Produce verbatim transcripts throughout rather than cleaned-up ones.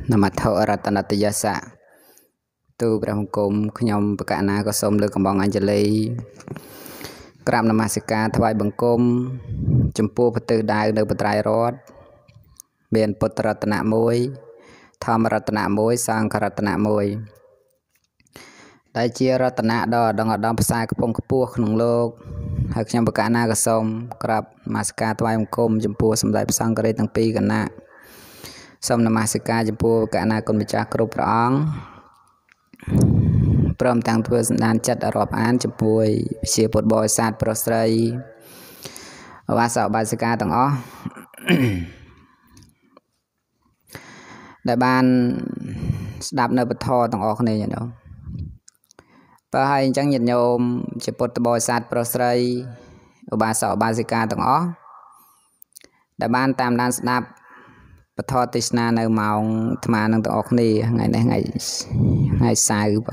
นมัตถอรัตนตยสะตูประหงกรมขยมประกาศนาก็สมเลือกกำบังอัญเจลีกราบนมัสการถวายบังคมจมพูพตือได้ในปตรายรถเบียนปุตรรัตนมวยธรรมรัตนมวยสังขรัตนมวยได้เจียรัตนดอดังอดอมภาษากระพงกระปัวขนมโลกหากยังประกาศนาก็สมกราบนมัสการถวายบังคมจมพูสมได้ภาษากระเรตั้งปีกันนะสมนมัสการจมพูประกาศนาคนมิจฉากรุปร้องพร้อมตั้งตัวสันดานจัดรอบอ่านจมพูเชียร์ปดบอยศาสตร์ปรสไตรว่าสอบบาสิกาต่างอ้อได้บ้านดับในปทอต่างออกนี่อย่างเดียวไปให้จังหยัดโยมเชียร์ปดบอยศาสตร์ปรสไตรว่าสอบบาสิกาต่างอ้อได้บ้านตามด้านดับปทอติสนาในมองธรรมานังต่างออกนี่ไงในไงไงสายหรือเปล่า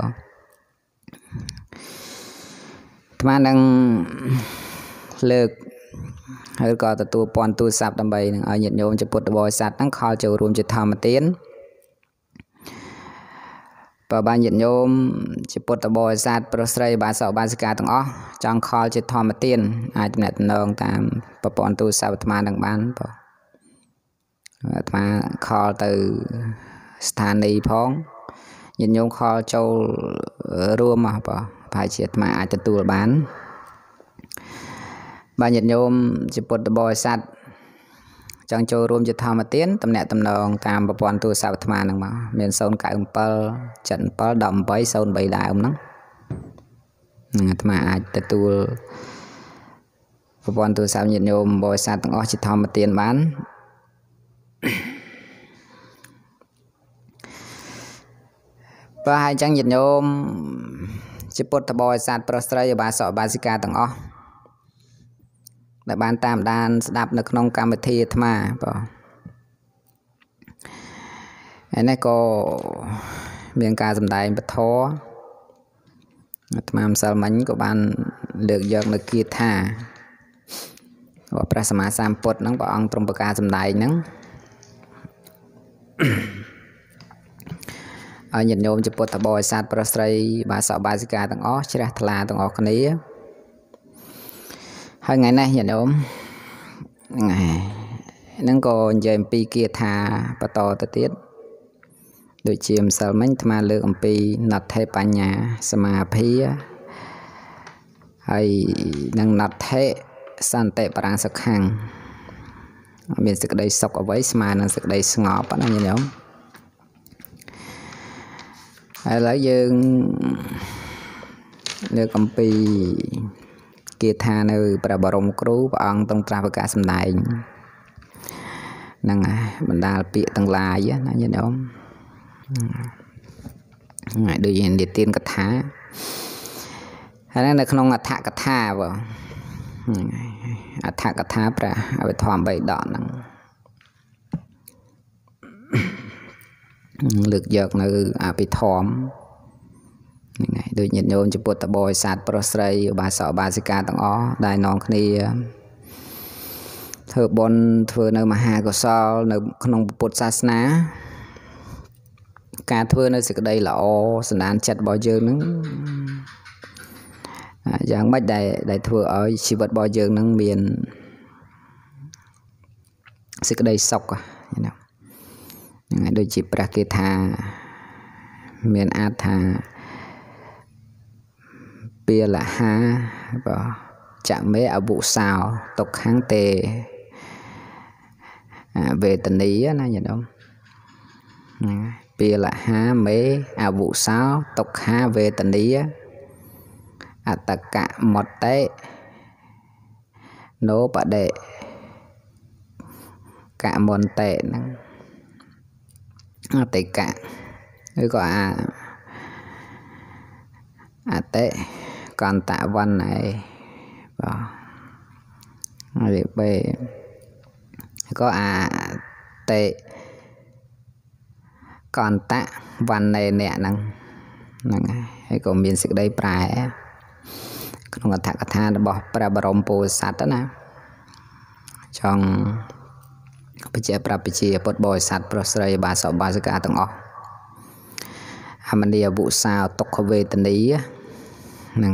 ธรรมานังเลิกให้ก็ตัวปอนตัวสับดำใบหนึ่งเอาหยัดโยมจะปวดบอยสัตว์ตั้งคอจะรวมจะทำมาเต้นปะบานหยัดโยมจะปวดบอยสัตว์ปรสไตรบาสอบบาสิกาตั้งอ้อจังคอจะทำมาเต้นอาจจะเนี่ยนองตามปะปอนตัวสับธรรมาดังบ้านปะมาคอtừสถานีพ้องยินยงคอโจรวมมาปะภายเฉียดมาอาจจะตัวบ้านบางยินยมจะปวดบอยสัตว์จังโจรวมจะทำมาเตี้ยนตำแหน่งตำนองตามประปอนตัวสาวธรรมานังมาเมียนโซนไก่อุปเปอร์จันเปอร์ดำไปโซนใบดาวนั้นธรรมาอาจจะตัวประปอนตัวสาวยินยมบอยสัตว์ต้องออกจะทำมาเตี้ยนบ้านปะให้จังหยัดโยมจะปวดตะบอยสัตว์ปรสไตรบาสอบบาสิกาต่างอ้อแต่บ้านตามด้านสดับในขนมกรรมวิธีธรรมาปะอันนี้ก็เมียงการสำได้ปะท้อธรรมามสารมัญก็บ้านเลือกยกในกีท่าว่าพระสมมาสามปดนั่งปะองตรงประกาศสำได้นั่งเอาหยัดโยมจะปวดตะบอยสัตว์ปรสไตรบาสอบบาสิกาต่างอ้อชราทลาต่างออกคนนี้ให้ไงนะหยัดโยมไงนั่งก็เยี่ยมปีเกียร์ธาปตอตะเตียดโดยเชียมสารมันมาเลือกอมปีนัดเทปัญญาสมาธิให้นั่งนัดเทสันเตปรางสักขังมีสักใดสกเอาไว้สมานั่งสักใดสงบปะนั่นหยัดโยมแล้วยังเลือกอมปีเกียรติในประบรมครูพระองค์ต้องตราประกาศสำได้นั่งบรรดาปีตั้งลายนะยันยอมดูยันเดียตีนกถาอันนั้นในขนมอัฐกถาบ่อัฐกถาประเอาไปทอมใบดอกนั่งเลือกยกในอาไปทอมยังไงโดยยันโยมจะปวดตะบอยสัตว์ปรสไตรบาสอบบาสิกาต่างอ้อได้นองคณีเธอบนเธอในมหากศลในขนมปุตศาสนาการเธอในสิ่งใดละอสันดานจัดบ่อยเยอะนึงอย่างไม่ได้ได้เธอเอาชีวิตบ่อยเยอะนึงเมียนสิ่งใดสกอ่ะยังไงโดยจิตประเกธาเมียนอาธาเปียละฮะก็จะไม่เอาบุสาวตกค้างเตเวทนีนะอย่างนั้นเปียละฮะไม่เอาบุสาวตกค้าเวทนีอัตกะหมดเตโนปะเดกะมนเตนั่งติกะหรือก็อาอาเตก่อนตะวันไหนบ่เรียกไปก็อาเตก่อนตะวันในเนี่ยนั่งนั่งให้ก็มีสิ่งใดปลายขนมอัฐกถาบอกพระบรมโพธิสัตว์นะจอง bây giờ prap bây giờ bột bò sạt pro sợi bà sọ bà sẽ cả tầng ọ mình đi vụ sao tóc về tình ý nè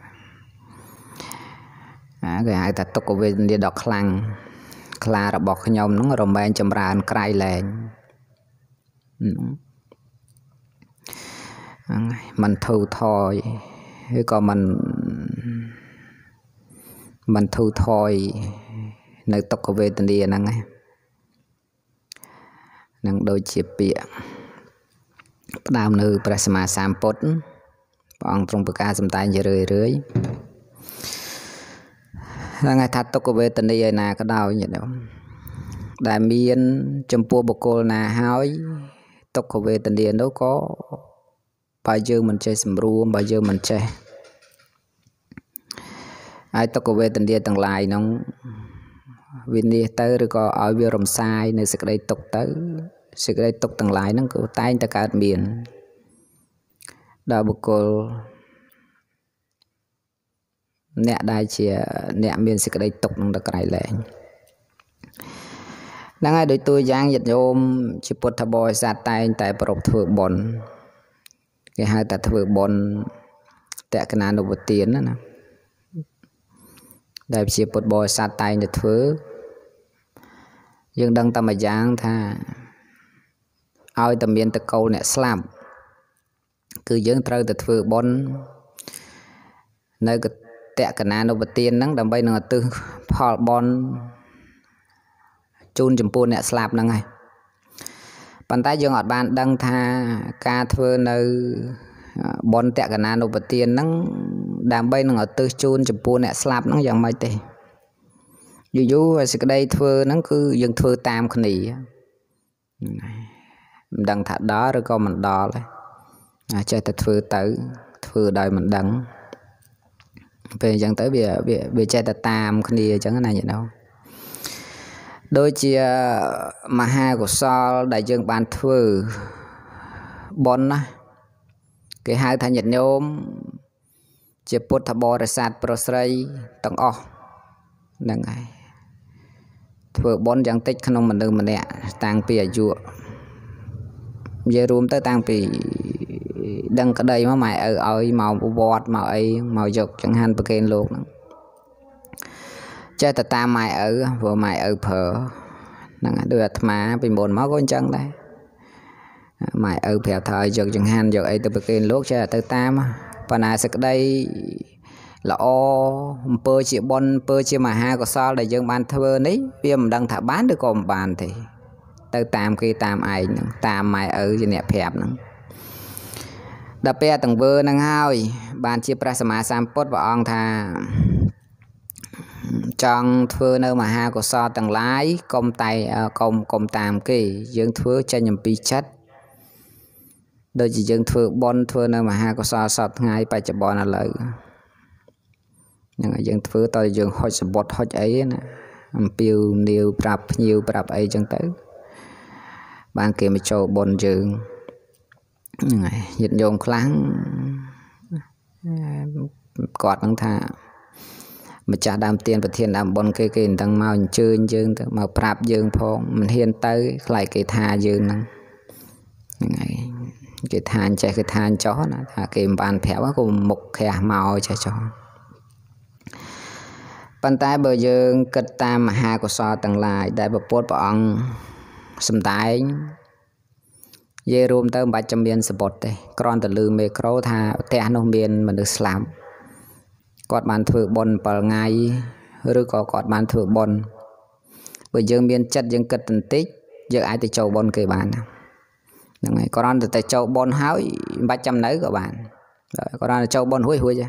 cái hai ta tóc về đi đọc khăn khla là bọc nhom nó rồi men chầm ràn cày lẹn mình thu thôi còn mình mình thu thôi nơi tóc về tình đi năng ấy năng đôi chiếc bịa đam nữ prasma sampot bằng trong bậc a sầm tay như rưỡi rưỡi là ngày thật tóc về tình đi nè cái đau như đó đại miên chấm pua bọc cô nè hói tóc về tình đi đâu có bao giờ mình chơi sầm ru bao giờ mình chơi ai tóc về tình đi tầng lại nó viên đi tới rồi có ở việt nam sai nơi sự đây tóc tới sự đây tóc tầng lại nó cứ tay ta cả miền đào bọc cô nè đại chia nè miền sự đây tóc nó được cái lại đang ai đối tôi giang dịch ôm chỉ bột thà bò sát tay tại bọc thừa bồn cái hai ta thừa bồn tại cái nào đầu tiên đó nè đại chỉ bột bò sát tay để thừa dương đăng tâm mà giang tha ai tầm miền tây câu nè slam cứ dương trời từ thừa bồn nơi cái tại cái nào đầu tiên nắng đầm bay nè từ phò bồn chun chấm pun nè slap năng này bàn tay dương ọt bàn đăng tha ca thưa nơi bon tẹt cái nào đầu tiên nắng đàm bay nè từ chun chấm pun nè slap năng dạng mấy tê dù dù sự đây thưa nắng cứ dương thưa tam khẩn nỉ đăng thật đó rồi con mình đo lại chơi thật thưa tới thưa đời mình đăng về chẳng tới bìa bìa bìa chơi thật tam khẩn nỉ chẳng cái này vậy đâu đôi chia mà hai của so đại dương bàn thưa bon á cái hai thành nhật nhôm chia bột thà bò ra sát prosray tầng o nâng này thưa bon chẳng tích không mình đừng mình nè tăng pì dụa về rùm tới tăng pì đăng cái đây mà mày ở ở màu bọt màu ấy màu dọc chẳng hạn bậc kênh luôn chơi ta ta mày ở vừa mày ở phở năng đưa mà bị buồn máu con chân đây mày ở phèo thời giờ chẳng hạn giờ ấy từ bậc kênh lúc chơi ta tam và này sẽ đây là o pơ chị bon pơ chị mà hai có sao để dân ban thơ đấy viêm đang thả bán được còn bàn thì tới tam khi tam ai tam mày ở trên nẹp hẹp nữa đập pe tầng vơ năng hai bàn chia prasma sampot và ông thà trong thưa nơi mà ha có so tầng lái công tay công công tam kỳ dương thưa cho nhầm pi chất đôi chỉ dương thưa bon thưa nơi mà ha có so so ngay bài chụp bon là lợi nhưng mà dương thưa tôi dương hot bot hot ấy nè piu nhiều prap nhiều prap ấy chẳng tới ban kia mà cho bon dương nhiệt nhôm kháng cọt năng thà mà trả đam tiền và thiên đam bon cây cây tăng màu chơi dương màu prap dương phong mình hiên tới lại cái tha dương năng cái than chạy cái than chó nè thà cái bàn phèo cùng một khe màu cho chó bàn tay bờ dương cất tam mà hai của so tầng lại đại bậc bốt bọn sầm tái dê rùm tới ba trăm miền sport đây còn từ lư mê crow tha tè nông miền mình được làm cọt bàn thừa bon bờ ngay rồi có cọt bàn thừa bon bây giờ miền chất dân cất tình tích giờ ai từ châu bon kề bàn này còn từ châu bon háo ba trăm nấy của bạn rồi còn châu bon hối hối ra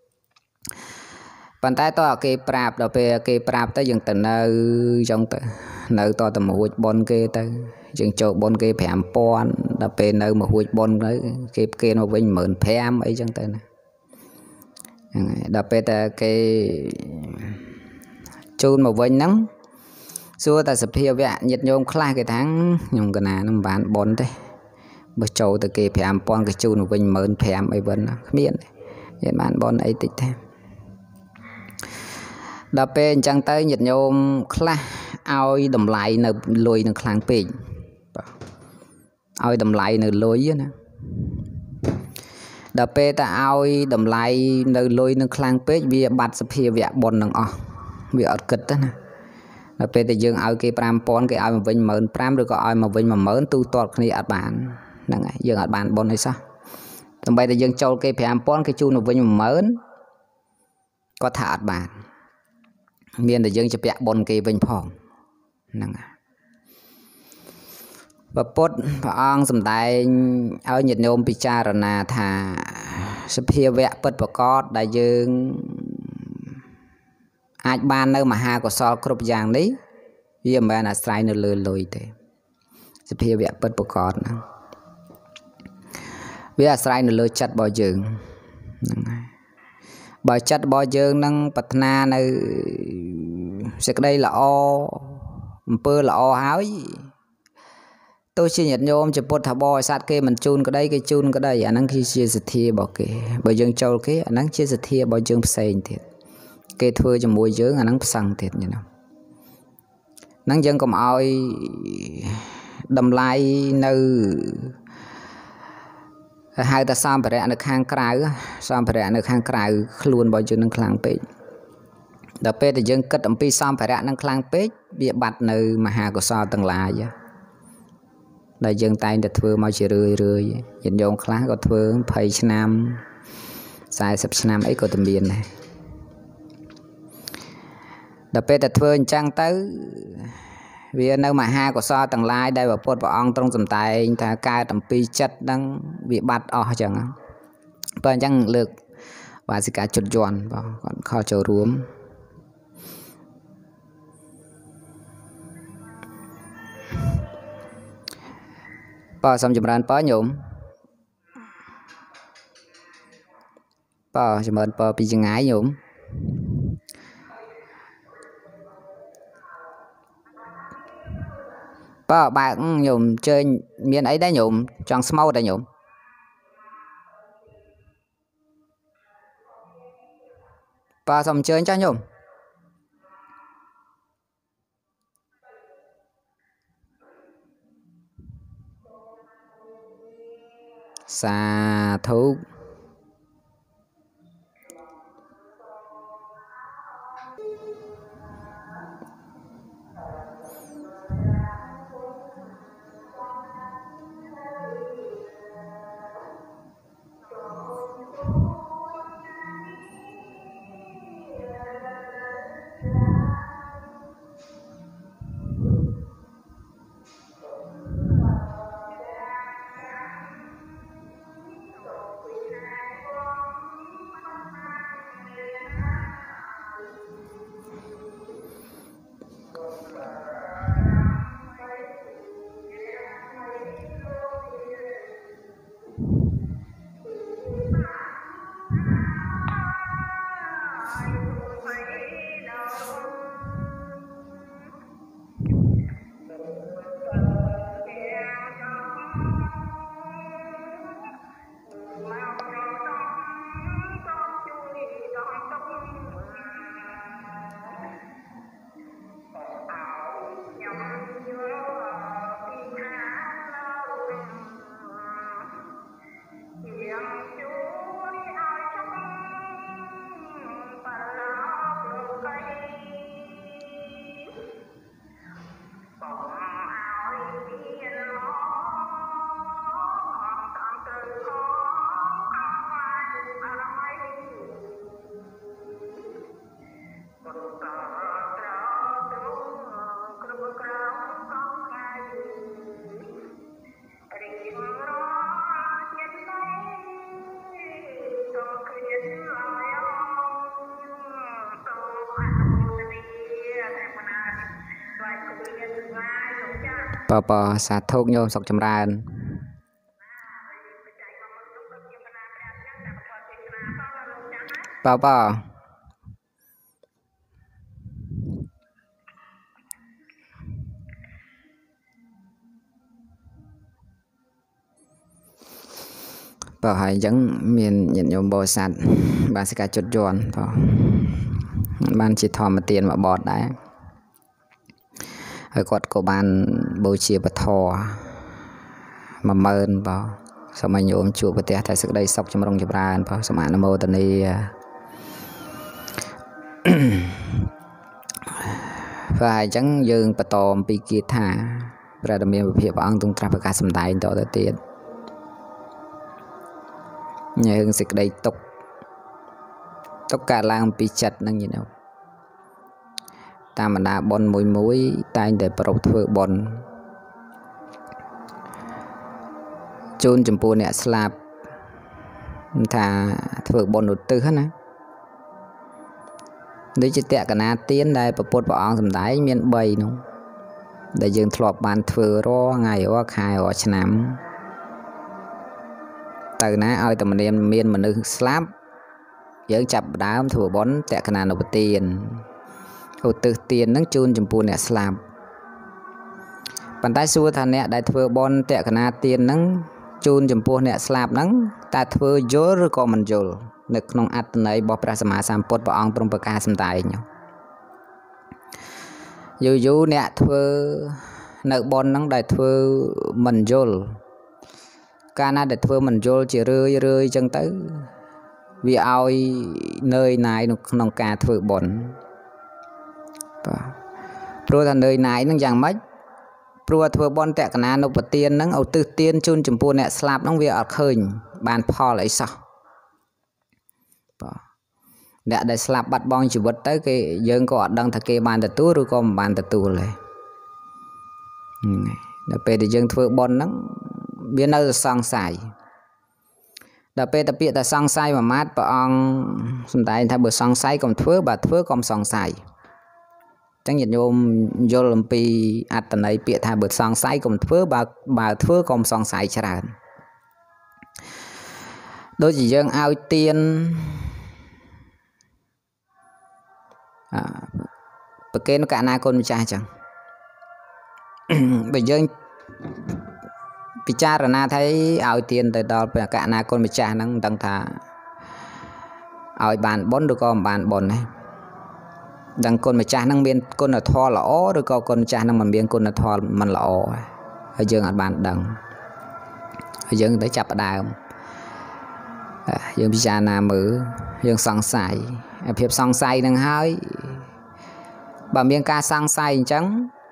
bàn tay to kề prap đầu về kề prap tới dừng từ nơi trong từ nơi to từ một bon kề tới dừng châu bon kề phèm pon đầu về nơi một hối bon đấy kề kề nó vinh mượn phèm ấy trong từ này đập bê cái chun một vinh nắng xưa ta sập hiu vậy nhiệt nhôm khai cái tháng nhung cái nào nó bán bốn thế bữa trâu từ kia phèm pon cái chun một vinh mượn phèm ấy vẫn miễn nhiệt bán bốn ấy tích thêm đập bê chẳng tới nhiệt nhôm khai ao đầm lại nợ lôi nợ kháng pê ao đầm lại nợ lôi nè đập pe ta ao đầm lại nợ lôi nợ kháng pê vì bát sập hia vẽ bồn nợ vì ở kịch đó nè đập pe ta dương ao cái pram pon cái ao mà vinh mờn pram rồi có ao mà vinh mà mờn tu tọt khi ở bàn nè dương ở bàn bồn hay sao tầm bây ta dương châu cái pram pon cái chu nó vinh mà mờn có thả ở bàn miền ta dương chụp vẽ bồn cái vinh phong nè và bốt và ông sầm đại ở nhiệt nhôm picha rồi nè thà sắp hia vẽ bớt và có đại dương ai ban nơi mà ha của so cướp giang đấy vì mà là sai nơi lừa lùi thế sắp hia vẽ bớt và có nè vì là sai nơi lừa chặt bao dương bao chặt bao dương năng bát na nơi sẽ đây là o bơ là o háo tôi chỉ nhận nhôm chỉ bột thảo bò sát kia mình chun cái đây cái chun cái đây anh đang khi chia sẻ thì bảo kì bởi dương châu cái anh đang chia sẻ thì bảo dương xây thiệt cái thôi cho mùi dương anh đang sang thiệt như nào năng dân còn ai đầm lai nơi hai ta sam phải ăn được hàng cài sam phải ăn được hàng cài luôn bảo dương năng khang pe đợt pe thì dân cất ẩm pi sam phải ăn năng khang pe bị bạt nơi mà hà của sao tầng lại vậy đại dương tay đặt thưa mau chỉ rơi rơi nhìn dòng khá có thưa phải nam sai sập nam ấy có tầm biển này đợt pe đặt thưa trang tới vì nơi mà ha của so tầng lai đây và bột vào ong trong tầm tay ta cài tầm pi chất đang bị bắt ở chẳng bên chẳng lực và sự cả chuột giòn và còn kho trầu ruống bỏ xong chụp ran bỏ nhổm bỏ chụp ran bỏ bị chừng ái nhổm bỏ bạn nhổm chơi miền ấy đã nhổm tròn small đã nhổm bỏ xong chơi cho nhổm xa thú bỏ bỏ sát thúc nhôm sọc chấm ran bỏ bỏ bỏ hai dẫn miền nhận nhôm bò sát bạn sẽ cả chốt giòn bỏ bạn chỉ thò một tiền mà bọt đấy ហើយគាត់ក៏បានបូជាពធមួយម៉ឺនបងសូមឲ្យញោមជួបប្រទះតែសេចក្តីសុខចម្រុងចម្រើនបងសូមអនុមោទនាហើយអញ្ចឹងយើងបន្តអំពីគាថាព្រះរាមាភិព្រះអង្គទ្រង់ត្រាស់ប្រកាសសម្ដែងតទៅទៀតយើងសេចក្តីទុកទុកកើតឡើងពីចិត្តហ្នឹងយីនៅតាមបណ្ដាបុណ្យមួយមួយតែងតែប្រពធ្វើបុណ្យជូនចំពោះអ្នកស្លាប់ថាធ្វើបុណ្យឧទ្ទិសណាដូចជាតក្កណាទានដែលព្រះពុទ្ធព្រះអង្គសម្ដែងមានបីនោះដែលយើងធ្លាប់បានធ្វើរាល់ថ្ងៃរាល់ខែរាល់ឆ្នាំទៅណាឲ្យតែមានមានមនុស្សស្លាប់យើងចាប់ដើមធ្វើបុណ្យតក្កណានុបទានឧទ្ទិសទាននឹងជូនចំពោះអ្នកស្លាប់ប៉ុន្តែសួរថាអ្នកដែលធ្វើបុណ្យតក្កណាទាននឹងជូនចំពោះអ្នកស្លាប់ហ្នឹងតើធ្វើយល់ឬក៏មិនយល់នៅក្នុងអត្ថន័យរបស់ព្រះសម្មាសម្ពុទ្ធព្រះអង្គទ្រង់ប្រកាសសម្ដែងយូរយូរអ្នកធ្វើនៅបុណ្យហ្នឹងដែលធ្វើមិនយល់កាលណាដែលធ្វើមិនយល់ជារឿយរឿយចឹងទៅវាឲ្យនឿយណាយនៅក្នុងការធ្វើបុណ្យបាទព្រោះថានឿយណាយហ្នឹងយ៉ាងម៉េចព្រោះធ្វើបុណ្យតក្កណានុបទានហ្នឹងឧទ្ទិសទានជូនចំពោះអ្នកស្លាប់ហ្នឹងវាអត់ឃើញបានផលអីសោះបាទអ្នកដែលស្លាប់បាត់បង់ជីវិតទៅគេយើងក៏អត់ដឹងថាគេបានទទួលឬក៏មិនបានទទួលទេដល់ពេលដែលយើងធ្វើបុណ្យហ្នឹងវានៅតែសង្ស័យដល់ពេលតែពាក្យតែសង្ស័យមួយម៉ាត់ព្រះអង្គសម្ដែងថាបើសង្ស័យកុំធ្វើបើធ្វើកុំសង្ស័យចឹងញាតិញោមយល់អំពីអត្ថន័យពាក្យថាបើសង្ស័យកុំធ្វើបើបើធ្វើកុំសង្ស័យច្រើនដូចជាយើងឲ្យទានអឺប្រកេនកណាគុណម្ចាស់ចឹងបើយើងពិចារណាថាឲ្យទានទៅដល់ព្រះកណាគុណម្ចាស់ហ្នឹងមិនដឹងថាឲ្យបានបុណ្យឬក៏មិនបានបុណ្យទេដឹងគុណម្ចាស់ហ្នឹងមានគុណធម៌ល្អឬក៏គុណម្ចាស់ហ្នឹងមិនមានគុណធម៌មិនល្អហើយយើងអត់បានដឹងហើយយើងទៅចាប់ផ្ដើមយើងពិចារណាមើលយើងសង្ស័យភាពសង្ស័យហ្នឹងហើយបើមានការសង្ស័យអញ្ចឹង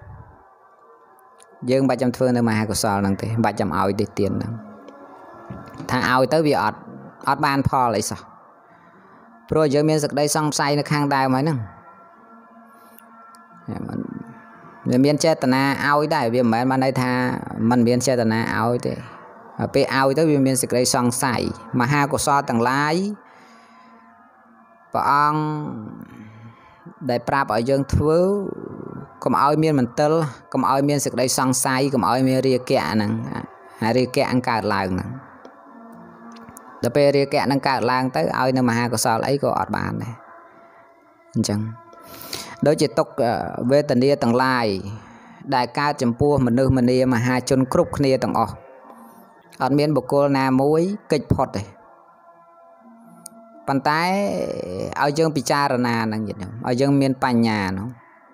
យើងមិនបាច់ចាំធ្វើនៅមហាកុសលហ្នឹងទេមិនបាច់ចាំឲ្យទេទានហ្នឹងថាឲ្យទៅវាអត់អត់បានផលអីសោះព្រោះយើងមានសេចក្តីសង្ស័យនៅខាងដើមហើយហ្នឹងវាមានចេតនាឲ្យដែរវាមិនមែនបានន័យថាมันមានចេតនាឲ្យទេពេលឲ្យទៅវាមានសេចក្តីសង្ស័យមហាកុសលទាំងឡាយព្រះអង្គដែលប្រាប់ឲ្យយើងធ្វើកុំឲ្យមានមន្ទិលកុំឲ្យមានសេចក្តីសង្ស័យកុំឲ្យមានរាគៈហ្នឹងអារាគៈអង្គកើតឡើងហ្នឹងដល់ពេលរាគៈហ្នឹងកើតឡើងទៅឲ្យនៅមហាកុសលអីក៏អត់បានដែរអញ្ចឹងដូចជាទុក្ខវេទនាទាំងឡាយដែលកើតចំពោះមនុស្សម្នាមហាជនគ្រប់គ្នាទាំងអស់អត់មានបុគ្គលណាមួយគេចផុតទេប៉ុន្តែឲ្យយើងពិចារណាហ្នឹងយល់ឲ្យយើងមានបញ្ញាហ្នឹង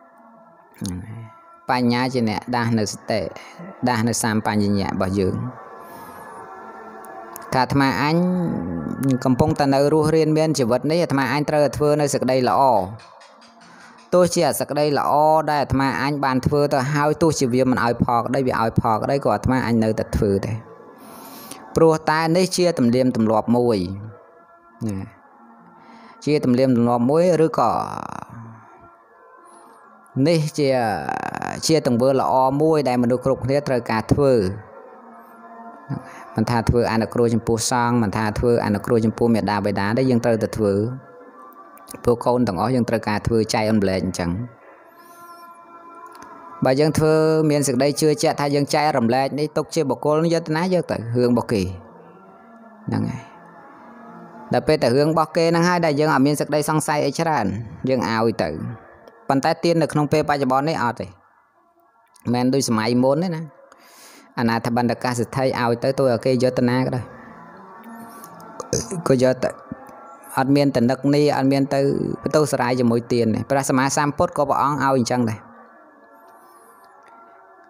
បញ្ញាជាអ្នកដាស់នៅសតិដាស់នៅសម្បញ្ញៈរបស់យើងថាអាត្មាអញកំពុងតែនៅរស់រៀនមានជីវិតនេះអាត្មាអញត្រូវតែធ្វើនៅសេចក្តីល្អទោះជាសេចក្តីល្អដែលអាត្មាអញបានធ្វើទៅហើយទោះជាវាមិនឲ្យផលក្តីវាឲ្យផលក្តីក៏អាត្មាអញនៅតែធ្វើដែរព្រោះតែនេះជាទំនៀមទម្លាប់មួយណាជាទំនៀមទម្លាប់មួយឬក៏នេះជាជាទង្វើល្អមួយដែលមនុស្សគ្រប់គ្នាត្រូវការធ្វើមិនថាធ្វើអនុគ្រោះចំពោះសង្ឃមិនថាធ្វើអនុគ្រោះចំពោះមេដាបេដាទេយើងត្រូវតែធ្វើពួកកូនទាំងអស់យើងត្រូវការធ្វើចែកអំលែកអញ្ចឹងបើយើងធ្វើមានសេចក្តីជឿជាក់ថាយើងចែករំលែកនេះទុកជាបុគ្គលយកទៅណាយកទៅរឿងរបស់គេហ្នឹងហើយដល់ពេលតែរឿងរបស់គេហ្នឹងហើយដែលយើងអត់មានសេចក្តីសង្ស័យអីច្រើនយើងឲ្យទៅប៉ុន្តែទាននៅក្នុងពេលបច្ចុប្បន្ននេះអត់ទេមិនមែនដូចសម័យមុនទេណាអាណាធិបណ្ឌកាសិទ្ធិឲ្យទៅទោះឲ្យគេយកទៅណាក៏ដោយក៏យកទៅអត់មានតនឹកនេះអត់មានទៅបន្ទោសរាយជាមួយទានព្រះសម្មាសម្ពុទ្ធក៏ព្រះអង្គឲ្យអញ្ចឹងដែរ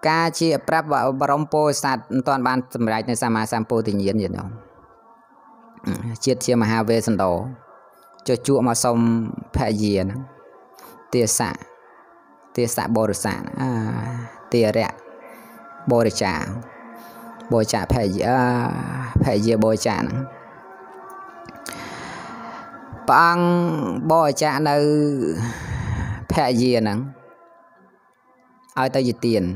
ca chia prap và brom po sát toàn ban sầm rảiในสมาสัมโพธิญาณอย่างนี้chiết chia mà hai về sân đồ cho chuộng mà xong phải gì nữa tia xạ tia xạ bồ được xạ tia rẻ bồ được trả bồ trả phải gì phải gì bồ trả nữa bằng bồ trả nơi phải gì nữa ai tới gì tiền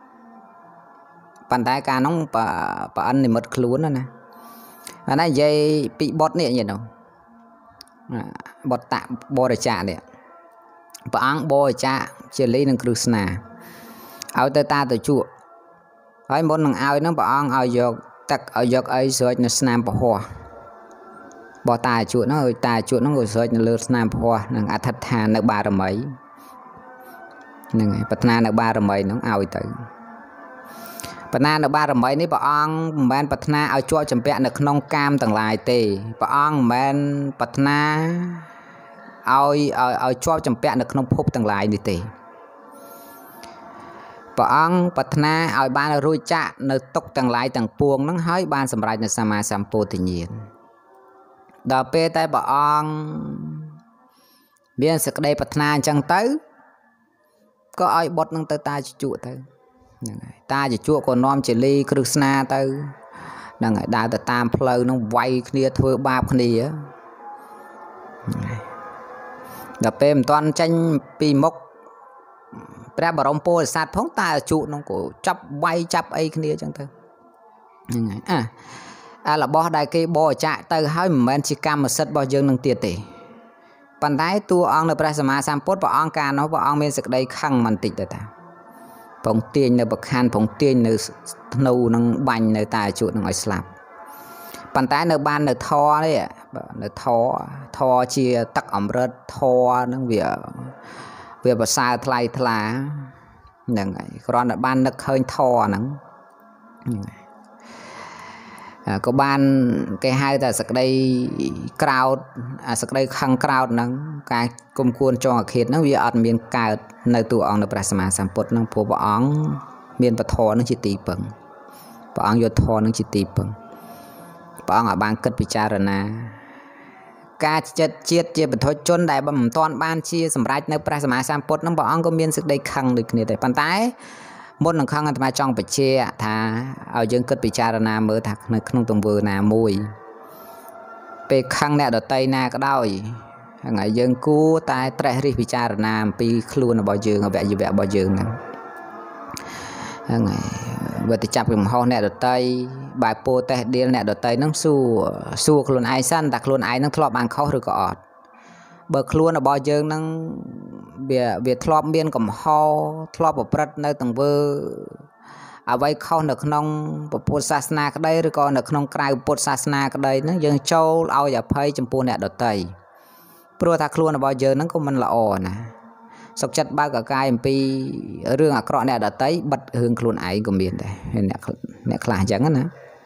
bàn tay ca nóng bà bà ăn thì mất khluốn nữa nè anh này dây bị bọt nè nhỉ đâu bọt tạ bò để trả nè bà ăn bò trả chỉ lấy năng krishna ao tới ta tới chùa hỏi muốn năng ao nó bà ăn ao dọc tắc ao dọc ấy rồi nó snam bà hoa bò tài chùa nó rồi tài chùa nó ngồi rồi nó lơ snam bà hoa năng ắt thật thà nó ba rồi mấy năng bát na nó ba rồi mấy nó ao tới bát na nó ba rồi mấy ní bà ăn men bát na ao chua chấm bẹ nó nông cam tầng lại tê bà ăn men bát na ao ao ao chua chấm bẹ nó nông phúc tầng lại đi tê bà ăn bát na ao ban nó rui chạ nó tốc tầng lại tầng puông nó hơi ban sầm rải nó sama sampo tự nhiên đào pe tay bà ăn biên sực đây bát na chẳng tới có ai bớt năng tới ta chịu tới ta chỉ chuộng còn nom chỉ ly krishna tới đang ở đào tới tam pleu nó quay kia thôi ba kia á đập em toàn tranh pi mốc ra bảo ông po sát phóng ta trụ nó cổ chắp quay chắp ấy kia chẳng thôi à à là bo đại kia bo chạy tới hai mình chỉ cam mà sất bao giờ năng tiệt tệ bàn tay tu ông là prasama sampot bảo ông ca nó bảo ông bên sực đây khăng mình tịt rồi ta phong tiền nơi bậc han phong tiền nơi nâu năng bành nơi tài chuột năng slap bàn tay nơi ban nơi thò đấy ạ nơi thò thò chia tắc ẩm rớt thò năng việc việc bảo sai thay thay năng còn là ban nơi hơi thò năng có ban cái hai là sực đây crowd à sực đây khăng crowd năng cái công quân cho khiết nó vì ở miền cao nơi tụ ông là prasama sampot năng phổ bảo ông miền bát thọ nó chỉ tì bằng bảo ông vô thọ nó chỉ tì bằng bảo ông ở ban cất picharana ca chết chết chết bát thọ chôn đại bầm toàn ban chia sầm rải nơi prasama sampot năng bảo ông có miền sực đây khăng được này tại bàn tay một năng khăng mà trong bạch chia thà ở dân cất picharana mới thật nơi không tông vừa nà mùi về khăng nè đợt tây na cái đôi ngày dân cú tai tre ri picharana pi luôn là bao giờ ở vẽ gì vẽ bao giờ nè ngày vừa thì chập dùng ho nè đợt tây bài po te điên nè đợt tây nó su su luôn ai săn đặt luôn ai nó thọp bằng khó rồi có bờ luôn là bao giờ nó việc việc thọp biên cầm ho thọp bờ prật nơi tầng vơ ở vậy không được nông bộ sasna cái đây rồi còn được nông cài bộ sasna cái đây nó dân châu ao giả phơi chấm po nè đợt tây pro thạc luôn là bao giờ nó cũng mình là ồ nè sọc chặt ba cả cái pi ở riêng à cọ nè đợt tây bật hương luôn ấy của miền đây nè nè khá chẳng á nè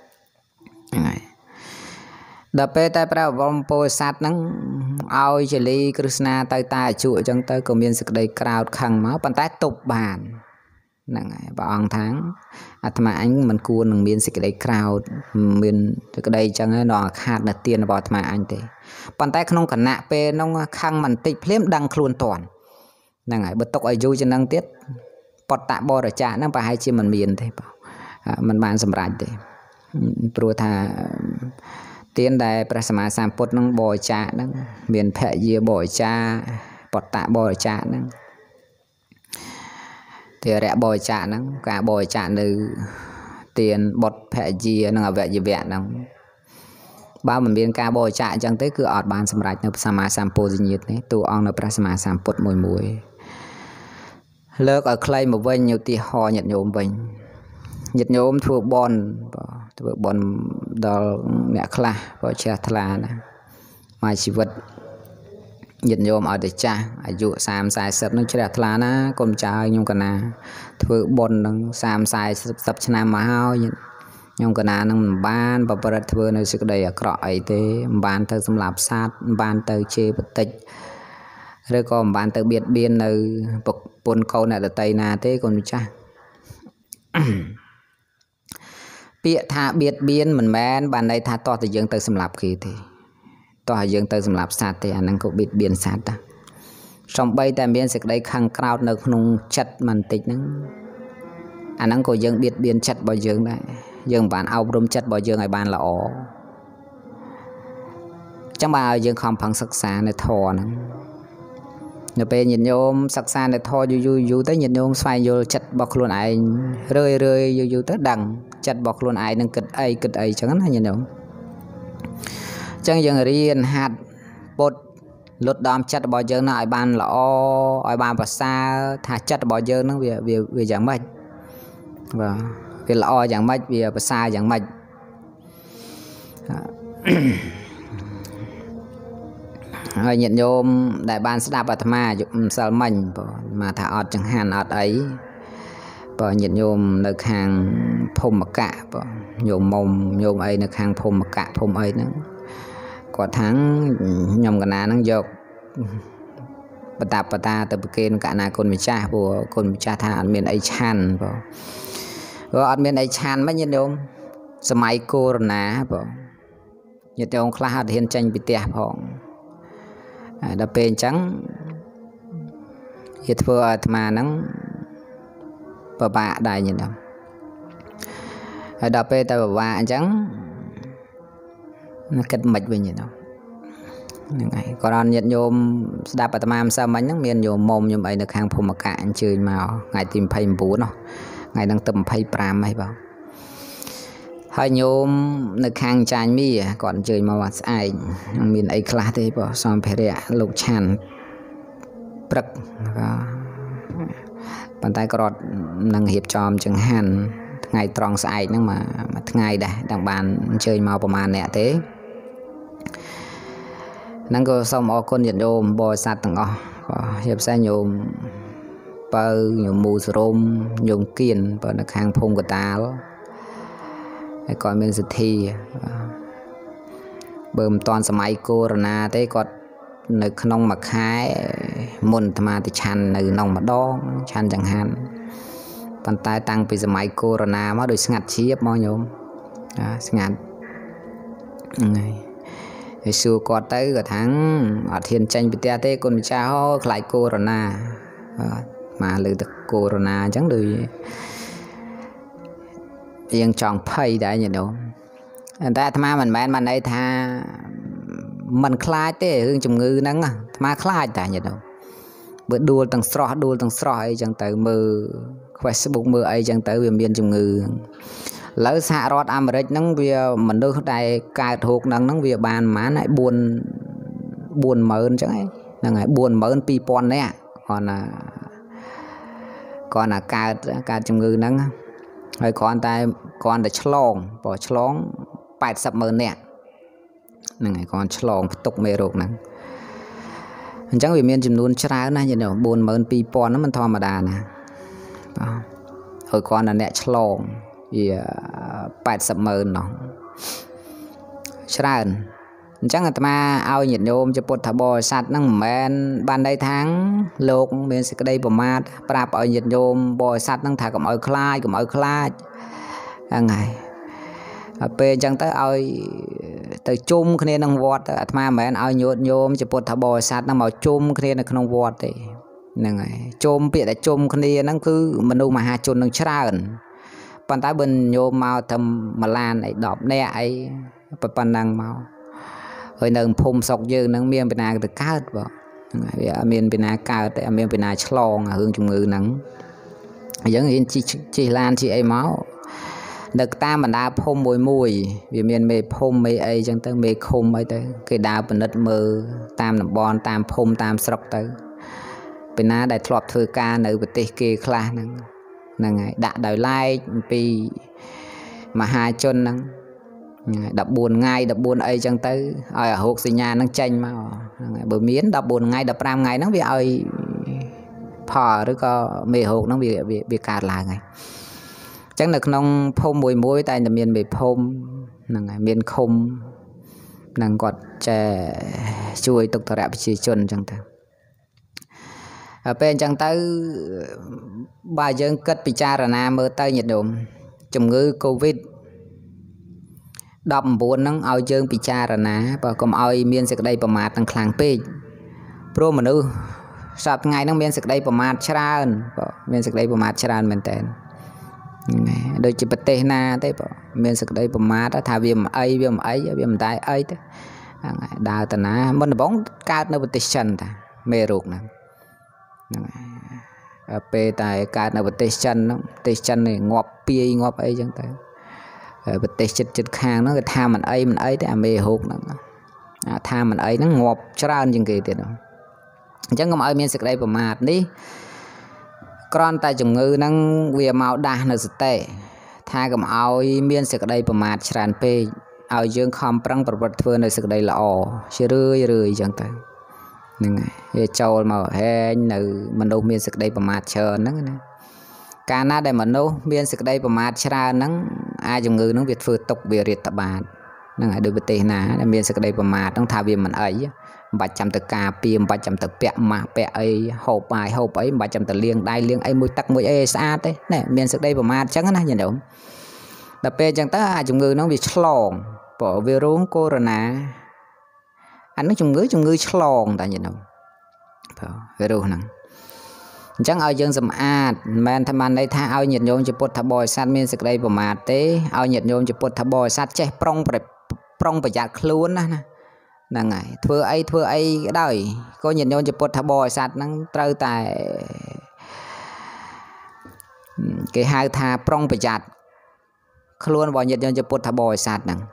đợt pe tay pra vòng po sát nắng ao chỉ ly krishna tay tay chuột trong tay của miền sực đây crowd khăng máu bàn tay tục bàn nè bảo ông tháng à thà mà anh mình cuốn đừng miền sực đây crowd miền sực đây chẳng nó khát là tiền vào thà mà anh thế bàn tay không cần nạ pe nó khăng mình tịt phím đăng luôn toàn nè ngài bật tóc ai du cho năng tiết bọt tạ bò để trả nó phải hai chi mình miền thế mình bàn sầm rải thế pro thà tiền đại prasama sampot nó bò trả nó miền phệ gì bò trả bọt tạ bò để trả nó thì rẻ bò trả nó cả bò trả từ tiền bọt phệ gì nó vẽ gì vẽ nó bao mình biên ca bò chạy chẳng tới cứ ọt bàn sầm rải nó sama sampo gì nhiệt đấy tu on nó prasama sampot mùi mùi lợt ở clay một vinh nhiều tì ho nhật nhôm vinh nhật nhôm thuộc bon thuộc bon đó mẹ khla bỏ cha thla nè mai chỉ vật nhật nhôm ở để cha ở dụ sam sai sập nó cha thla na con trai nhung cả na thuộc bon nó sam sai sập chna mà hao nhung cả na nó ban bà bà thừa nó sự đây ở cọ ấy thế ban tới xâm lạp sát ban tới chê bật tịch rồi còn ban tới biệt biên nơi bậc bồn câu này là tây na thế còn cha ពាក្យថាបៀតបៀនមិនមែនបានន័យថាតោះតែយើងទៅសម្លាប់គេទេតោះយើងទៅសម្លាប់សត្វទេអាហ្នឹងក៏បៀតបៀនសត្វដែរសំបីតែមានសេចក្តីខឹងក្រោធនៅក្នុងចិត្តបន្តិចហ្នឹងអាហ្នឹងក៏យើងបៀតបៀនចិត្តរបស់យើងដែរយើងមិនបានអប់រំចិត្តរបស់យើងឲ្យបានល្អចឹងបើឲ្យយើងខំប្រឹងសិក្សានៅធម៌ហ្នឹងនៅពេលញាតិញោមសិក្សានៅធម៌យូរយូរយូរទៅញាតិញោមស្វែងយល់ចិត្តរបស់ខ្លួនឯងរឿយរឿយយូរយូរទៅដឹងចិត្តរបស់ខ្លួនឯងនឹងគិតអីគិតអីចឹងណាញាតិញោមចឹងយើងរៀនហាត់ពុតលុតដំចិត្តរបស់យើងនឹងឲ្យបានល្អឲ្យបានប្រសើរថាចិត្តរបស់យើងនឹងវាវាវាយ៉ាងម៉េចបាទវាល្អយ៉ាងម៉េចវាប្រសើរយ៉ាងម៉េចហើយញាតិញោមដែលបានស្ដាប់អាត្មាម្សិលមិញបើមកថាអត់ចង្ហាន់អត់អីបើញាតិញោមនៅខាងភូមិកៈបើញោមមុំញោមអីនៅខាងភូមិកៈភូមិអីហ្នឹងគាត់ថាខ្ញុំកណាហ្នឹងយកបតាបតាទៅប្រគេនកណាគុណម្ចាស់ព្រោះគុណម្ចាស់ថាអត់មានអីឆាន់បើព្រោះអត់មានអីឆាន់មិនញាតិញោមសម័យកូវីដ បើញាតិញោមខ្លះអត់ហ៊ានចេញពីផ្ទះផងដល់ពេលអញ្ចឹងវាធ្វើឲ្យអាត្មាហ្នឹងពិបាកដែរញាតិញោមហើយដល់ពេលតែពិបាកអញ្ចឹងគិតមិនវិញញាតិញោមហ្នឹងហើយគាត់ញាតិញោមស្ដាប់អាត្មាម្សិលមិញហ្នឹងមានញោមមុំញោមអីនៅខាងភូមិកៈអញ្ជើញមកថ្ងៃទីម្ភៃ៩នោះថ្ងៃហ្នឹងទៅម្ភៃប្រាំហើយបងហើយញោមនៅខាងចាញ់មីគាត់អញ្ជើញមកវត្តស្អែកមានអីខ្លះទេបងសម្ភារៈលោកឆាន់ព្រឹកប៉ុន្តែគាត់នឹងរៀបចំចង្ហាន់ថ្ងៃត្រង់ស្អែកហ្នឹងមកមួយថ្ងៃដែរតែបានអញ្ជើញមកប្រហែលអ្នកទេហ្នឹងក៏សូមអរគុណញាតិញោមបរិស័ទទាំងអស់បាទជាពិសេសញោមបើញោមមូសរមញោមគៀនបើនៅខាងភូមិកតាលហើយគាត់មានសិទ្ធិបើមិនតាន់សម័យកូវីដ ទេគាត់នៅក្នុងមួយខែមុនអាត្មាទៅឆាន់នៅក្នុងម្ដងឆាន់ចង្ហាន់ប៉ុន្តែតាំងពីសម័យកូវីដ មកដូចស្ងាត់ជ្រាបមកញោមស្ងាត់ហ្នឹងហើយហើយសួរគាត់ទៅគាត់ថាអត់ហ៊ានចេញពីផ្ទះទេគុណម្ចាស់អូខ្លាចកូវីដបាទមកលើទឹកកូវីដអញ្ចឹងដូចយើងចង់ភ័យដែរញាតិញោមតែអាត្មាមិនមែនបានន័យថាមិនខ្លាចទេរឿងជំងឺហ្នឹងអាត្មាខ្លាចតែញាតិញោមបើដួលទាំងស្រស់ដួលទាំងស្រស់អីចឹងទៅមើល Facebook មើលអីចឹងទៅវាមានជំងឺឥឡូវសហរដ្ឋអាមេរិកហ្នឹងវាមនុស្សដែលកើតរោគហ្នឹងហ្នឹងវាបានប្រហែលហើយ4 40000អញ្ចឹងហ្នឹងហើយ 42000 នាក់គាត់ណាគាត់ណាកើតកើតជំងឺហ្នឹងហើយគ្រាន់តែគ្រាន់តែឆ្លងបើឆ្លង800,000នាក់ហ្នឹងហើយគ្រាន់ឆ្លងផ្ទុកមេរោគហ្នឹងអញ្ចឹងវាមានចំនួនច្រើនណាស់យល់ 42000 ហ្នឹងមិនធម្មតាណាបាទហើយគ្រាន់តែអ្នកឆ្លងវា800,000នោះច្រើនអញ្ចឹងអាត្មាឲ្យញាតិញោមជាពុទ្ធបរិស័ទហ្នឹងមិនមែនបានន័យថាលោកមានសេចក្តីប្រមាទប្រាប់ឲ្យញាតិញោមបរិស័ទហ្នឹងថាកុំឲ្យខ្លាចកុំឲ្យខ្លាចហ្នឹងហើយពេលអញ្ចឹងទៅឲ្យទៅជុំគ្នាក្នុងវត្តអាត្មាមិនមែនឲ្យញាតិញោមជាពុទ្ធបរិស័ទហ្នឹងមកជុំគ្នានៅក្នុងវត្តទេហ្នឹងហើយជុំពាក្យតែជុំគ្នាហ្នឹងគឺមនុស្សមហាជននឹងច្រើនប៉ុន្តែបើញោមមកទៅមួយឡានអីដប់នាក់អីប៉ុណ្ណឹងមកហើយនៅភូមិស្រុកយើងហ្នឹងមានពីណាទៅកើតបងវាអត់មានពីណាកើតតែអត់មានពីណាឆ្លងរឿងជំងឺហ្នឹងអញ្ចឹងរៀនជិះជិះឡានជិះអីមកនៅតាមបណ្ដាភូមិមួយមួយវាមានមេភូមិមេអីអញ្ចឹងទៅមេឃុំអីទៅគេដើរពិនិត្យមើលតាមតំបន់តាមភូមិតាមស្រុកទៅពីណាដែលធ្លាប់ធ្វើការនៅប្រទេសគេខ្លះហ្នឹងហ្នឹងហើយដាក់ដោយឡែកពីមហាជនហ្នឹង14ថ្ងៃ14អីចឹងទៅឲ្យរោគសញ្ញាហ្នឹងចេញមកហ្នឹងហើយបើមាន14ថ្ងៃ15ថ្ងៃហ្នឹងវាឲ្យផលឬក៏មេរោគហ្នឹងវាវាកើតឡើងហើយអញ្ចឹងនៅក្នុងភូមិមួយមួយតែតែមានមេភូមិហ្នឹងហើយមានឃុំហ្នឹងគាត់ចេះជួយទុក្ខធរៈប្រជាជនអញ្ចឹងទៅពេលអញ្ចឹងទៅបើយើងគិតពិចារណាមើលទៅញាតិញោមជំងឺ Covid ដប់៩ ហ្នឹងឲ្យយើងពិចារណាបើកុំឲ្យមានសេចក្តីប្រមាទនឹងខ្លាំងពេកព្រោះមនុស្សសប្តាហ៍ថ្ងៃហ្នឹងមានសេចក្តីប្រមាទច្រើនបើមានសេចក្តីប្រមាទច្រើនមែនតើដូចជាប្រទេសណាទេបើមានសេចក្តីប្រមាទថាវាមិនអីវាមិនអីវាមិនតែអីទេហ្នឹងហើយដើរតាណាមុនដំបូងកើតនៅប្រទេសចិនតាមេរោគហ្នឹងហ្នឹងហើយពេលតែកើតនៅប្រទេសចិនហ្នឹងប្រទេសចិននេះងាប់ពាយងាប់អីចឹងទៅប្រទេសជិតជិតខាងហ្នឹងគេថាមិនអីមិនអីទេអាមេរោគហ្នឹងថាមិនអីហ្នឹងងាប់ច្រើនជាងគេទៀតអញ្ចឹងកុំឲ្យមានសេចក្តីប្រមាទនេះគ្រាន់តែជំងឺហ្នឹងវាមកដាស់នៅសតិថាកុំឲ្យមានសេចក្តីប្រមាទច្រើនពេកឲ្យយើងខំប្រឹងប្រព្រឹត្តធ្វើនៅសេចក្តីល្អជារឿយរឿយអញ្ចឹងទៅហ្នឹងហើយចូលមកហែងនៅមនុស្សមានសេចក្តីប្រមាទច្រើនហ្នឹងណាកាលណាដែលមនុស្សមានសេចក្តីប្រមាទច្រើនហ្នឹងអាជំងឺហ្នឹងវាធ្វើទុកវារាតត្បាតហ្នឹងហើយដោយប្រទេសណាដែលមានសេចក្តីប្រមាទហ្នឹងថាវាមិនអីមិនបាច់ចាំទៅការពារមិនបាច់ចាំទៅពាក់ម៉ាស់ពាក់អីហូបបាយហូបអីមិនបាច់ចាំទៅលាងដៃលាងអីមួយទឹកមួយអីស្អាតទេណែមានសេចក្តីប្រមាទអញ្ចឹងណាញាតិញោមដល់ពេលអញ្ចឹងទៅអាជំងឺហ្នឹងវាឆ្លងព្រោះវីរុសកូវីដ អានេះជំងឺជំងឺឆ្លងតាញាតិញោមព្រោះវីរុសហ្នឹងអញ្ចឹងឲ្យយើងសម្អាតមិនមែនថាបានន័យថាឲ្យញាតិញោមជាពុទ្ធបរិស័ទមានសេចក្តីប្រមាទទេឲ្យញាតិញោមជាពុទ្ធបរិស័ទចេះប្រុងប្រុងប្រយ័ត្នខ្លួនណាណាហ្នឹងហើយធ្វើអីធ្វើអីក៏ដោយក៏ញាតិញោមជាពុទ្ធបរិស័ទហ្នឹងត្រូវតែគេហៅថាប្រុងប្រយ័ត្នខ្លួនរបស់ញាតិញោមជាពុទ្ធបរិស័ទហ្នឹង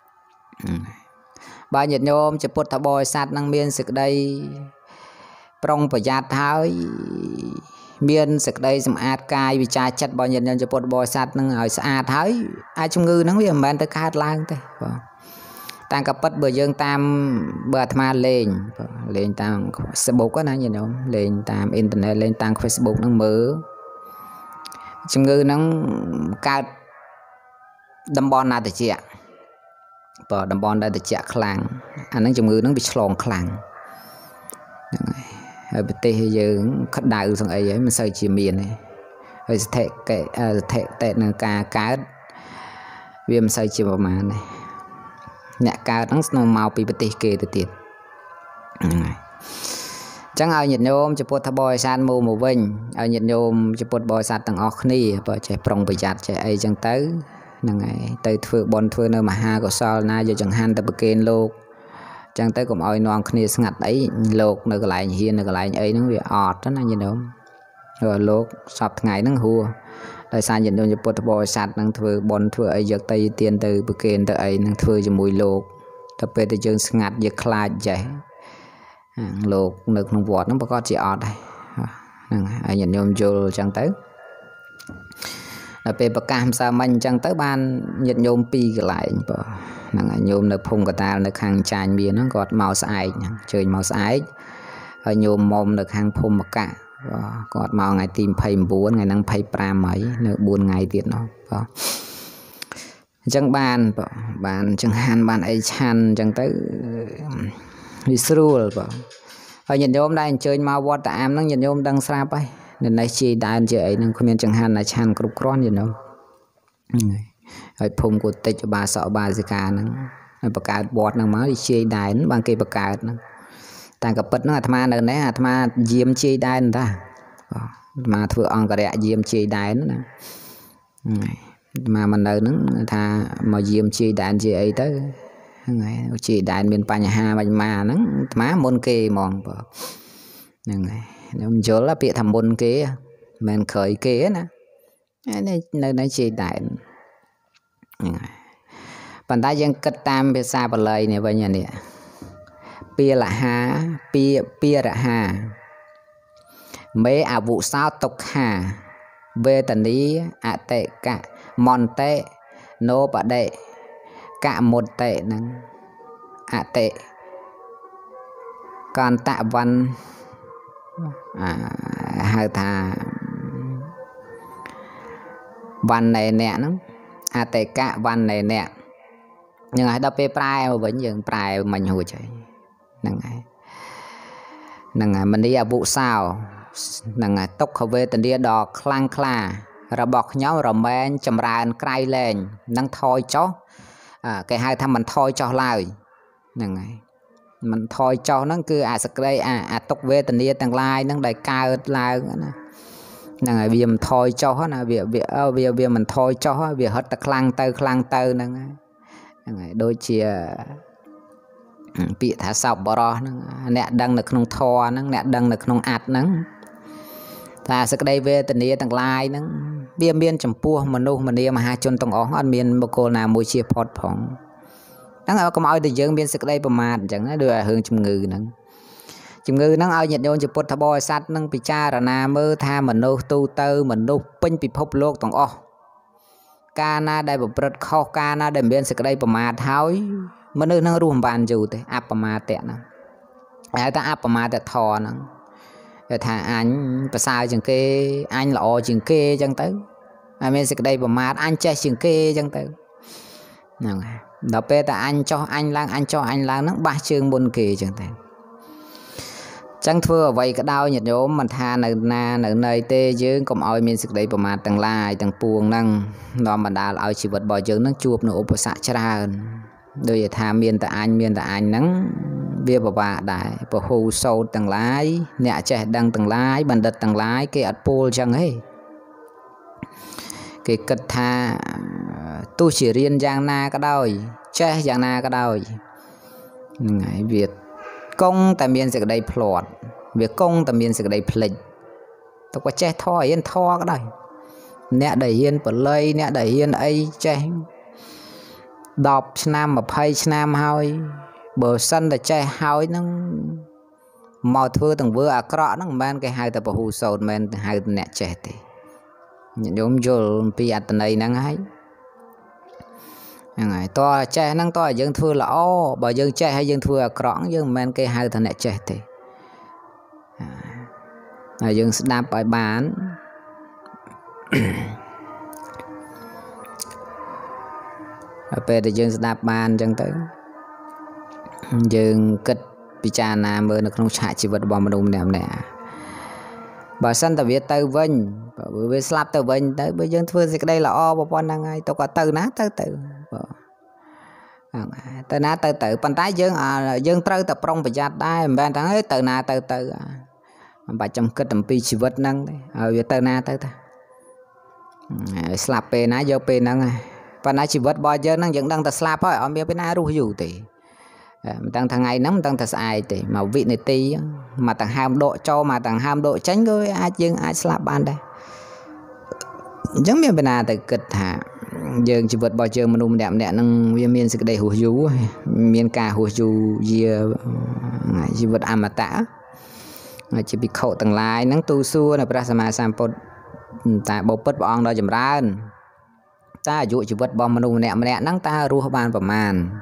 បើញាតិញោមជាពុទ្ធបរិស័ទហ្នឹងមានសេចក្តីប្រុងប្រយ័ត្នហើយមានសេចក្តីសម្អាតកាយវិចារចិត្តរបស់ញាតិញោមជាពុទ្ធបរិស័ទហ្នឹងឲ្យស្អាតហើយអាចជំងឺហ្នឹងវាមិនមែនទៅកើតឡើងទេបាទតាមក៏ពិតបើយើងតាមបើអាត្មាលេងលេងតាម Facebook ណាញាតិញោមលេងតាមអ៊ីនធឺណិតលេងតាម Facebook ហ្នឹងមើលជំងឺហ្នឹងកើតតំបន់ណាតិចបើតំបន់ដែលតិចខ្លាំងអាហ្នឹងជំងឺហ្នឹងវាឆ្លងខ្លាំងហ្នឹងហើយហើយប្រទេសយើងក្តៅសឹងអីហើយមិនសូវជាមានទេហើយស្ថិកស្ថិតិនឹងការកើតវាមិនសូវជាប្រមាណទេអ្នកកើតហ្នឹងស្នងមកពីប្រទេសគេទៅទៀតហ្នឹងហើយអញ្ចឹងឲ្យញាតិញោមជាពុទ្ធបរិស័ទមកមកវិញឲ្យញាតិញោមជាពុទ្ធបរិស័ទទាំងអស់គ្នាបើចេះប្រុងប្រយ័ត្នចេះអីចឹងទៅហ្នឹងហើយទៅធ្វើបុណ្យធ្វើនៅមហាកុសលណាយកចង្ហាន់ទៅប្រគេនលោកចឹងទៅកុំឲ្យនាំគ្នាស្ងាត់អីលោកនៅកន្លែងហ៊ាននៅកន្លែងអីហ្នឹងវាអត់ណាញាតិញោមហើយលោកសពថ្ងៃហ្នឹងហួរដោយសារញាតិញោមជាពុទ្ធបរិស័ទហ្នឹងធ្វើបុណ្យធ្វើអីយកទៅទៀនទៅប្រគេនទៅអីហ្នឹងធ្វើជាមួយលោកតែពេលទៅយើងស្ងាត់យើងខ្លាចចេះលោកនៅក្នុងវត្តហ្នឹងប្រកាសជាអត់ដែរហ្នឹងហើយញាតិញោមយល់ចឹងទៅដល់ពេលប្រកាសម្សិលមិញអញ្ចឹងទៅបានញាតិញោមពីរកន្លែងបើហ្នឹងហើយញោមនៅភូមិកតាលនៅខាងចាញ់មានហ្នឹងគាត់មកស្អែកហ្នឹងជើញមកស្អែកហើយញោមមុំនៅខាងភូមិកៈគាត់មកថ្ងៃទីยี่สิบเก้าថ្ងៃហ្នឹងยี่สิบห้าហើយនៅbốnថ្ងៃទៀតនោះបាទអញ្ចឹងបានបានចង្ហាន់បានអីឆាន់អញ្ចឹងទៅវាស្រួលបាទហើយញាតិញោមដែលអញ្ជើញមកវត្តតាអាមហ្នឹងញាតិញោមដឹងស្រាប់ហើយនៅនេះជាដែនជាអីហ្នឹងគ្មានចង្ហាន់ណាឆាន់គ្រប់គ្រាន់ញាតិញោមហើយភូមិគូតិចបាសកបាសិកាហ្នឹងហើយបង្កើតវត្តហ្នឹងមកជាដែនបានគេបង្កើតហ្នឹងតែក៏ពិតហ្នឹងអាត្មានៅនេះអាត្មាយាមជាដែនតាអាត្មាធ្វើអង្គរៈយាមជាដែនណាអាត្មាមកនៅហ្នឹងថាមកយាមជាដែនជាអីទៅហ្នឹងហើយជាដែនមានបញ្ហាបាញ់ម៉ាហ្នឹងអាត្មាមុនគេហ្មងបាទហ្នឹងហើយខ្ញុំយល់ពាក្យថាមុនគេមិនមែនក្រោយគេណានៅនៅជាដែនហ្នឹងហើយប៉ុន្តែយើងគិតតាមភាសាបាលីនេះវិញនេះពាលហាពាពារហាមេអវុសោតុក្ខាវេទនីអតិកៈមន្តេណោបដេកមុតេហ្នឹងអតិកន្តវ័នហៅថាវណ្ណេអ្នកហ្នឹងអតិកៈវណ្ណេអ្នកហ្នឹងហើយដល់ពេលប្រែមកវិញយើងប្រែមិញរួចហើយហ្នឹងហើយហ្នឹងហើយមនីអវុសោ năng ngày tốc khẩu về tình địa đỏ khlang khla rồi bọc nhau rồi men chầm ràn cay lên năng thôi chó à, cái hai thằng mình thôi cho lại năng ngày mình thôi cho nó cứ à sực đây à à tốc về tình địa tăng lai năng đại cao lại năng ngày vì mình thôi cho hết là việc việc việc việc mình thôi cho việc hết ta khlang tơ khlang tơ năng ngày đôi chia bị thả sọc bỏ đó nè đăng được không thò nó nè đăng được không ạt nắng ta sẽ đây về tình yêu tầng lai nó biên biên chấm pua mà nô mà nia mà hai chân tầng óng ăn miên một cô nào mua chia phật phỏng đang ở có mọi từ dương biên sẽ đây bờ mặt chẳng nó đưa hương chấm ngư nắng chấm ngư nó ao nhiệt độ chấm phật thà bò sát nó bị cha là na mơ tha mà nô tu tơ mà nô pin bị phốc lốc tầng ó ca na đây một bật kho ca na để biên sẽ đây bờ mặt tháo mà nơi nó rùm bàn dù thế áp mà tẹt nó ai ta áp mà tẹt thò nó rồi thà anh phải sao chừng kê anh lọ chừng kê chẳng tới ai mình sẽ đây mà anh che chừng kê chẳng tới đó pe ta anh cho anh lang anh cho anh lang nó ba chương buồn kỳ chẳng tới chẳng thưa vậy cái đau nhiệt nhốm mình tha nơi na nơi nơi tê chứ còn oi mình sẽ đây mà tầng lai tầng buông năng đó mà đã ở chỉ vật bò trứng nó chuột nó ốp sạ chả đôi tham miên tại anh miên tại anh nắng bia bà bà đại bà hù sâu tầng lái nhẹ trẻ đăng tầng lái bàn đất tầng lái cái ạt pol chẳng ấy cái cất tha tu chỉ riêng giang na cái đôi trẻ giang na cái đôi ngày việc công tại miên sẽ đây plot việc công tại miên sẽ đây plek tôi có trẻ thoi yên tho cái đôi nhẹ đẩy yên bật lây nhẹ đẩy yên ấy trẻ đọc năm mà phay năm hơi bờ sân là chơi hơi nó màu thưa từng vừa à cọ nó mang cái hai tập hù sầu men hai nẹt trẻ thì những giống vô pi at này năng ấy ngày to chơi năng to dân thưa là ô bà dân chơi hay dân thưa à cọ dân men cái hai thằng nẹt trẻ thì à dân đạp bài bán về thì dân đạp bàn chẳng tới dân kết bị cha na mơ nó không chạy chỉ vật bom đùng nè nè bà sân ta viết từ vinh bởi vì slap từ vinh tới bây giờ thưa gì cái đây là o bà con đang ngay tôi có từ nát từ từ từ nát từ từ bàn tay dân à dân trâu tập rong bị giặt đây bàn thằng ấy từ na từ từ bà trong kết tầm pi chỉ vật năng ở việt từ na từ từ slap pe ná vô pe năng và nãy chỉ vật bao giờ năng vẫn đang ta slap thôi ông biết bên ai ru dù thì đang thằng ngày nắm đang thật ai thì mà vị này ti mà thằng ham độ cho mà thằng ham độ tránh rồi ai dương ai slap ban đây giống như bên nào thì kịch hả giờ chỉ vật bao giờ mà nung đẹp đẹp năng viên miên sẽ đầy hủ dú miên cà hủ dú gì chỉ vật ăn mà tả chỉ bị khổ tầng lai nắng tu xua là prasama sampot tại bộ bớt bọn đó chấm ra ta dụ chỉ vật bom manu nè nè nắng ta ru banประมาณ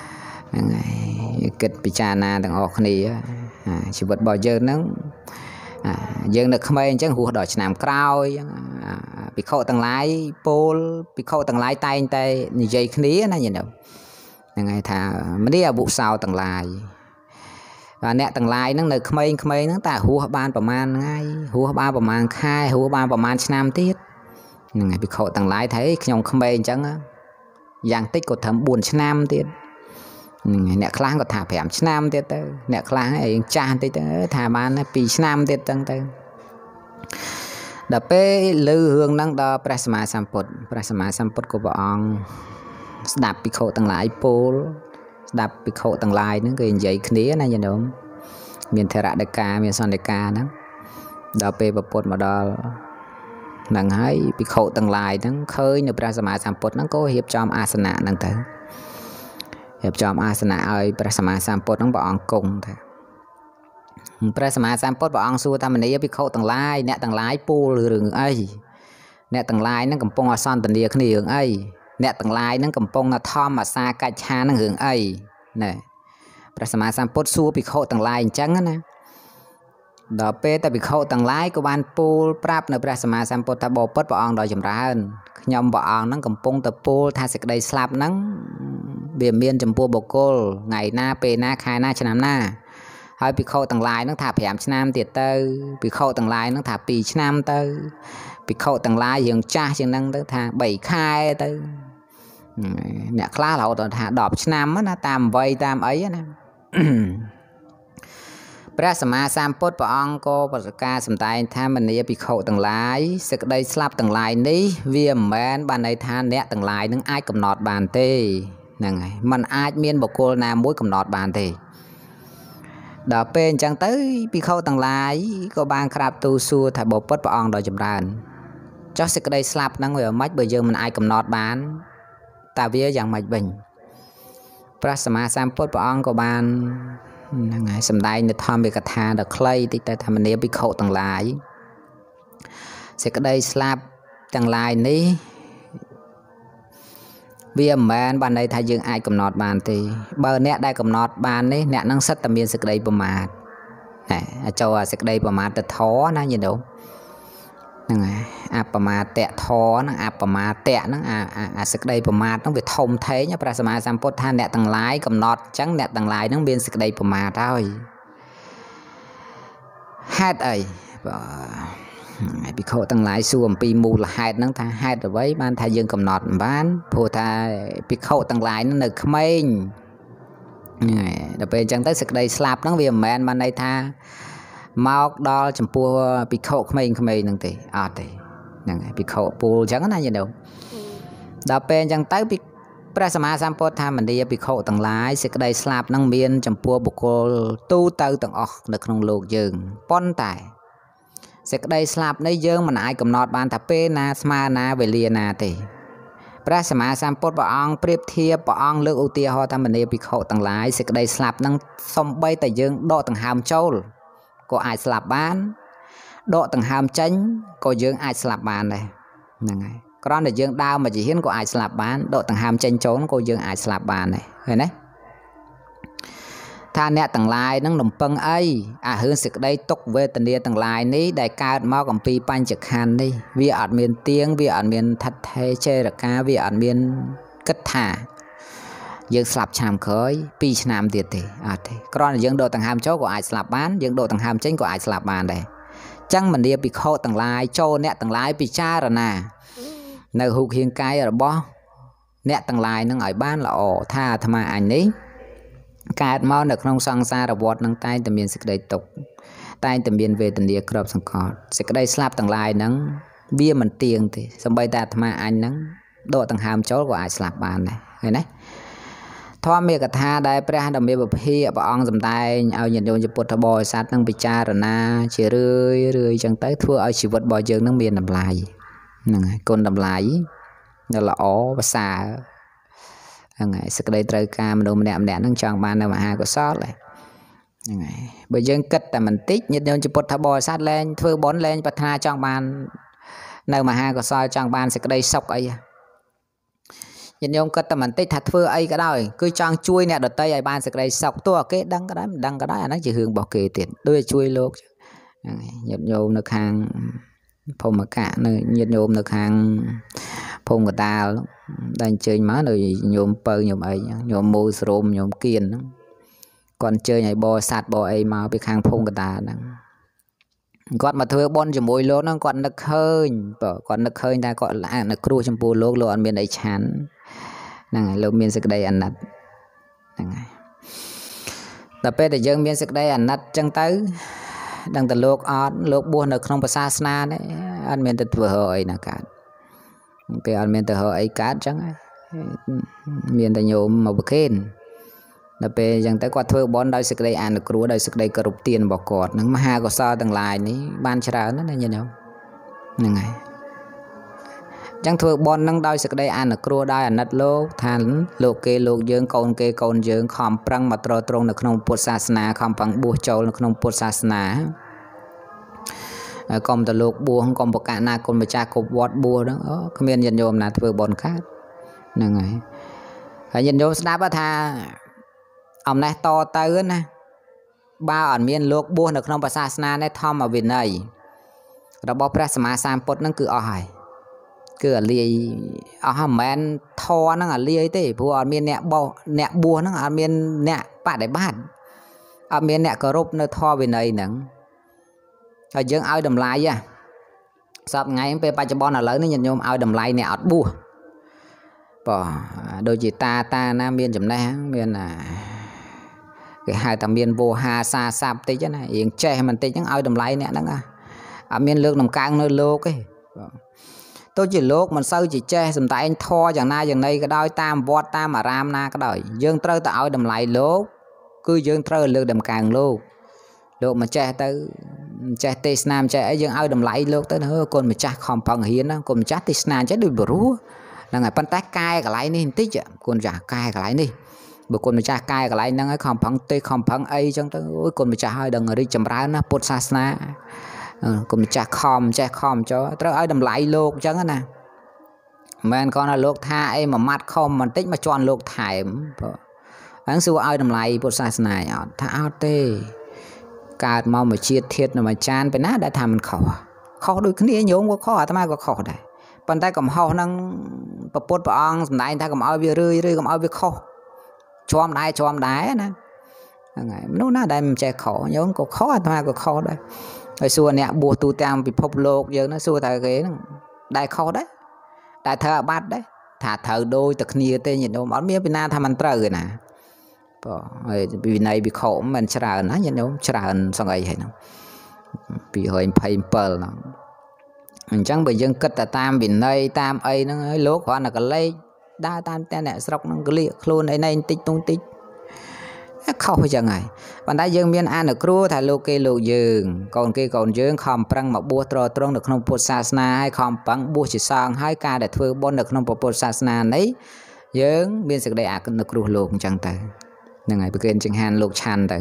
kịch bị cha na thằng ọt này chỉ vật bao giờ nắng giờ được không ai chẳng hùa đòi làm cao bị khâu tầng lái pol bị khâu tầng lái tay tay như dây khné này nhìn đâu ngày thà mới đi vụ sau tầng lái và nè tầng lái nó được không ai không ai nó ta hùa ban ประมาณ ngay hùa ban ประมาณ khai hùa ban ประมาณ năm tiết ngày bị khổ tầng lái thấy nhông không bền chẳng á giang tích của thấm buồn năm tiết nè kháng của thả phèm năm tiết tới nè kháng ấy cha tới thả bán pi năm tiết tăng tới đập pe lư hương năng đo prasma samput prasma samput của bọn đạp bị khổ tầng lái pol đạp bị khổ tầng lái nó cái giấy khné này nhìn đúng miền thera đại ca miền son đại ca đó đập pe bập bột mà đo năng hay bị khổ tầng lại nó khơiនៅព្រះសម្មាសម្ពុទ្ធហ្នឹងក៏រៀបចំអាសនៈហ្នឹងទៅរៀបចំអាសនៈឲ្យព្រះសម្មាសម្ពុទ្ធហ្នឹងព្រះអង្គគង់ថាព្រះសម្មាសម្ពុទ្ធព្រះអង្គសួរថាមនីភិក្ខុទាំងឡាយអ្នកទាំងឡាយពូលរឿងអីអ្នកទាំងឡាយហ្នឹងកំពុងអសន្តានាគ្នារឿងអីអ្នកទាំងឡាយហ្នឹងកំពុងធម្មអាសាកិច្ឆាហ្នឹងរឿងអីណែព្រះសម្មាសម្ពុទ្ធសួរភិក្ខុទាំងឡាយអញ្ចឹងណាដល់ពេលតែភិក្ខុទាំងឡាយក៏បានពូលប្រាប់នៅព្រះសម្មាសម្ពុទ្ធថាបបិទ្ធព្រះអង្គដ៏ចម្រើនខ្ញុំព្រះអង្គហ្នឹងកំពុងតែពូលថាសេចក្តីស្លាប់ហ្នឹងវាមានចំពោះបុគ្គលថ្ងៃណាពេលណាខែណាឆ្នាំណាហើយពិខុទាំងឡាយហ្នឹងថាប្រាំឆ្នាំទៀតទៅពិខុទាំងឡាយហ្នឹងថាពីរឆ្នាំទៅពិខុទាំងឡាយរៀងចាស់ជាងហ្នឹងទៅថាបីខែទៅអ្នកខ្លះរហូតដល់ថាដប់ឆ្នាំណាតាមវ័យតាមអីណាព្រះសម្មាសម្ពុទ្ធព្រះអង្គក៏ប្រកាសសម្ដែងថាមនីភិក្ខុទាំងឡាយសេចក្តីស្លាប់ទាំងឡាយនេះវាមិនមែនបានន័យថាអ្នកទាំងឡាយនឹងអាចកំណត់បានទេហ្នឹងហើយมันអាចមានបុគ្គលណាមួយកំណត់បានទេដល់ពេលអញ្ចឹងទៅភិក្ខុទាំងឡាយក៏បានក្រាបទូលសួរថាបពុតព្រះអង្គដ៏ចម្រើនចុះសេចក្តីស្លាប់ហ្នឹងវាមិនម៉េចបើយើងមិនអាចកំណត់បានតើវាយ៉ាងម៉េចវិញព្រះសម្មាសម្ពុទ្ធព្រះអង្គក៏បានហ្នឹងហើយសម្ដែងនៅធម្មកថាដ៏ខ្លីតិចតែធម្មនាភិក្ខុទាំងឡាយសេចក្តីស្លាប់ទាំងឡាយនេះវាមិនមែនបានន័យថាយើងអាចកំណត់បានទេបើអ្នកដែលកំណត់បាននេះអ្នកនឹងសិតតែមានសេចក្តីប្រមាទណែចូលអាសេចក្តីប្រមាទទៅធរណាញាតិញោមហ្នឹងហើយអបមាទៈធរហ្នឹងអបមាទៈហ្នឹងអាអាសេចក្តីប្រមាទហ្នឹងវាធំធេងព្រះសម្មាសម្ពុទ្ធថាអ្នកទាំងឡាយកំណត់អញ្ចឹងអ្នកទាំងឡាយហ្នឹងមានសេចក្តីប្រមាទហើយហេតុអីបាទភិក្ខុទាំងឡាយសួរអំពីមូលហេតុហ្នឹងថាហេតុអ្វីបានថាយើងកំណត់មិនបានព្រោះថាភិក្ខុទាំងឡាយហ្នឹងនៅក្មេងដល់ពេលអញ្ចឹងទៅសេចក្តីស្លាប់ហ្នឹងវាមិនមែនបានន័យថាមកដល់ចំពោះភិក្ខុក្មេងៗហ្នឹងទេអត់ទេហ្នឹងហើយភិក្ខុពូលអញ្ចឹងណាញាតិញោមដល់ពេលអញ្ចឹងទៅព្រះសម្មាសម្ពុទ្ធថាមនីភិក្ខុទាំងឡាយសេចក្តីស្លាប់ហ្នឹងមានចំពោះបុគ្គលទូទៅទាំងអស់នៅក្នុងโลกយើងប៉ុន្តែសេចក្តីស្លាប់នេះយើងមិនអាចកំណត់បានថាពេលណាស្មើណាវេលាណាទេព្រះសម្មាសម្ពុទ្ធព្រះអង្គប្រៀបធៀបព្រះអង្គលើកឧទាហរណ៍ថាមនីភិក្ខុទាំងឡាយសេចក្តីស្លាប់ហ្នឹងសំបីតែយើងដកដង្ហើមចូលក៏អាចស្លាប់បានដកដង្ហើមចេញក៏យើងអាចស្លាប់បានដែរហ្នឹងហើយគ្រាន់តែយើងដើរមកជាហ៊ានក៏អាចស្លាប់បានដកដង្ហើមចេញចូលក៏យើងអាចស្លាប់បានដែរឃើញទេថាអ្នកទាំងឡាយនឹងលំពឹងអីអារឿងសេចក្តីទុក្ខវេទនាទាំងឡាយនេះដែលកើតមកអំពីបញ្ចខណ្ឌនេះវាអត់មានទៀងវាអត់មានថិតថេរចេរកាវាអត់មានគិតថាយើងស្លាប់ឆ្នាំក្រោយពីរឆ្នាំទៀតទេអត់ទេគ្រាន់តែយើងដកដង្ហើមចូលក៏អាចស្លាប់បានយើងដកដង្ហើមចេញក៏អាចស្លាប់បានដែរអញ្ចឹងមនីភិក្ខុទាំងឡាយចូលអ្នកទាំងឡាយពិចារណានៅរូបរាងកាយរបស់អ្នកទាំងឡាយនឹងឲ្យបានល្អថាអាត្មាអញនេះកើតមកនៅក្នុងសង្សារវដ្តនឹងតែងតែមានសេចក្តីទុក្ខតែងតែមានវេទនាក្របសង្កត់សេចក្តីស្លាប់ទាំងឡាយហ្នឹងវាមិនទៀងទេសូម្បីតែអាត្មាអញហ្នឹងដកដង្ហើមចូលក៏អាចស្លាប់បានដែរឃើញទេធម្មកថាដែលព្រះដ៏មានពភាព្រះអង្គសម្ដែងឲ្យញាតិញោមពុទ្ធបរិស័ទនឹងពិចារណាជារឿយរឿយចឹងទៅធ្វើឲ្យជីវិតរបស់យើងនឹងមានតម្លៃហ្នឹងហើយគុណតម្លៃនៅល្អប្រសើរហ្នឹងហើយសេចក្តីត្រូវការមនុស្សម្នាក់ម្នាក់ហ្នឹងចង់បាននៅមហាកុសលហ្នឹងហើយបើយើងគិតតែបន្តិចញាតិញោមពុទ្ធបរិស័ទលែងធ្វើបុណ្យលែងប្រាថ្នាចង់បាននៅមហាកុសលចង់បានសេចក្តីសុខអីញាតិញោមគិតតែបន្តិចថាធ្វើអីក៏ដោយគឺចង់ជួយអ្នកដទៃឲ្យបានសេចក្តីសុខទោះគេដឹងក៏ដោយមិនដឹងក៏ដោយអាហ្នឹងជារឿងរបស់គេទៀតដូចជួយលោកហ្នឹងហើយញាតិញោមនៅខាងភូមិកៈនៅញាតិញោមនៅខាងភូមិកតាលដែលអញ្ជើញមកនៅញោមពៅញោមអីញោមមូស្រោមញោមគៀនហ្នឹងគាត់អញ្ជើញឲ្យបរិស័ទបរិអីមកពីខាងភូមិកតាហ្នឹងគាត់មកធ្វើបុណ្យជាមួយលោកហ្នឹងគាត់នឹកឃើញបើគាត់នឹកឃើញថាគាត់នៅគ្រោះចំពោះលោកលោកអត់មានអីឆាន់ហ្នឹងហើយលោកមានសេចក្តីអាណិតហ្នឹងហើយដល់ពេលដែលយើងមានសេចក្តីអាណិតចឹងទៅដឹងតែលោកអត់លោកបួសនៅក្នុងសាសនានេះអត់មានទៅធ្វើរកអីណាកើតពេលអត់មានទៅរកអីកើតចឹងមានតែញោមមកប្រគេនដល់ពេលអញ្ចឹងទៅគាត់ធ្វើបុណ្យដោយសេចក្តីអនុគ្រោះដោយសេចក្តីគោរពទានរបស់គាត់នឹងមហាកុសលទាំងឡាយនេះបានច្រើនណាស់ញាតិញោមហ្នឹងហើយអញ្ចឹងធ្វើបុណ្យនឹងដោយសេចក្តីអនុគ្រោះដោយអាណិតលោកថាលោកគេលោកយើងកូនគេកូនយើងខំប្រឹងមកត្រត្រង់នៅក្នុងពុទ្ធសាសនាខំប្រឹងបួសចូលនៅក្នុងពុទ្ធសាសនាកុំតលោកបួសកុំប្រកាសណាគុណម្ចាស់គប់វត្តបួសហ្នឹងអូគ្មានញាតិញោមណាធ្វើបុណ្យកើតហ្នឹងហើយហើយញាតិញោមស្ដាប់ថាអំណេះតទៅណាបើអត់មានលោកបួសនៅក្នុងសាសនានេះធម្មវិន័យរបស់ព្រះសម្មាសម្ពុទ្ធហ្នឹងគឺអស់ហើយគឺអាលាយអស់មិនមែនធរហ្នឹងអាលាយទេព្រោះអត់មានអ្នកបោះអ្នកបួសហ្នឹងអត់មានអ្នកបដិបត្តិ ở miền nè có rúp nơi thò về này nè ở dân ao đầm lại à sắp ngày về ba cho bon là lớn nó nhận nhôm ao đầm lại nè ọt bùa bỏ đôi chị ta ta nam miền chấm này miền là cái hai tầm miền vô hà sa sạp tí chứ này yên che mình tí chẳng ao đầm lại nè nè ở miền lược nằm cang nơi lô cái tôi chỉ lốt mình sâu chỉ che sầm tại anh tho chẳng na chẳng đây cái đôi tam vót tam mà ram na cái đời dương trơ tạo đầm lại lốt cứ dương trơ lược đầm càng lô lốt mà che tới che tê nam che ấy dương ao đầm lại lốt tới nữa con mà cha không bằng hiến đó con cha tê nam chết được bự là ngày pan tách cai cái lại ní tích con giả cai cái lại ní bữa con mà cha cai cái lại năng ấy không bằng tê không bằng ấy chẳng tới ôi con mà cha hơi đừng ở đi chầm ra nó bột sa na cùng cha khom cha khom cho tới ở đầm lại lột chẳng nè men con là lột tha ấy mà mắt không mà tích mà tròn lột thải anh xưa ở đầm lại bột sa này thà ao tê cả mau mà chia thiệt mà chanไปนะได้ทำมันkhó khó đôi khiนี้โยมก็khóทำไมก็khóได้ปันแต่กับห่อนั่งประปดประอังสมัยถ้ากับเอาไปเรื่อยเรื่อยกับเอาไปkhóชอมได้ชอมได้นะไงมันนู้นน่าได้มันใจkhóโยมก็khóทำไมก็khóได้ไอ้ส่วนเนี่ยบัวตูตามไปพบโลกเยอะนะส่วนแต่cáiได้khó đấyได้เธอบัดđấy thà thờ đôi tật nia tên nhìn đâu mà biết bên naทำมันเตอร์นะปีในปีขมมันฉลาดนะยันโยมฉลาดสังไงเห็นปีหอยไพ่เปิลนะจังไปยังกัดตามปีในตามไอ้นั่งไอ้โลกเขาน่ะก็เล่ได้ตามแต่เนี่ยสระนั่งก็เลี้ยโคลนไอ้ในติ๊กตรงติ๊กเข้าไปยังไงวันได้ยังมีอันครูถ่ายโลกเกลูยืงก่อนเกก่อนยืงคอมปรังมาบัวตรอตรงในขนมปุศาสนาให้คอมปังบัวจิซองให้การได้ធ្វើบนในขนมปุศาสนานี้ยืงมีสิ่งใดอาจในครูโลกจังแต่ยังไงไปเกินจึงหันโลกชันแต่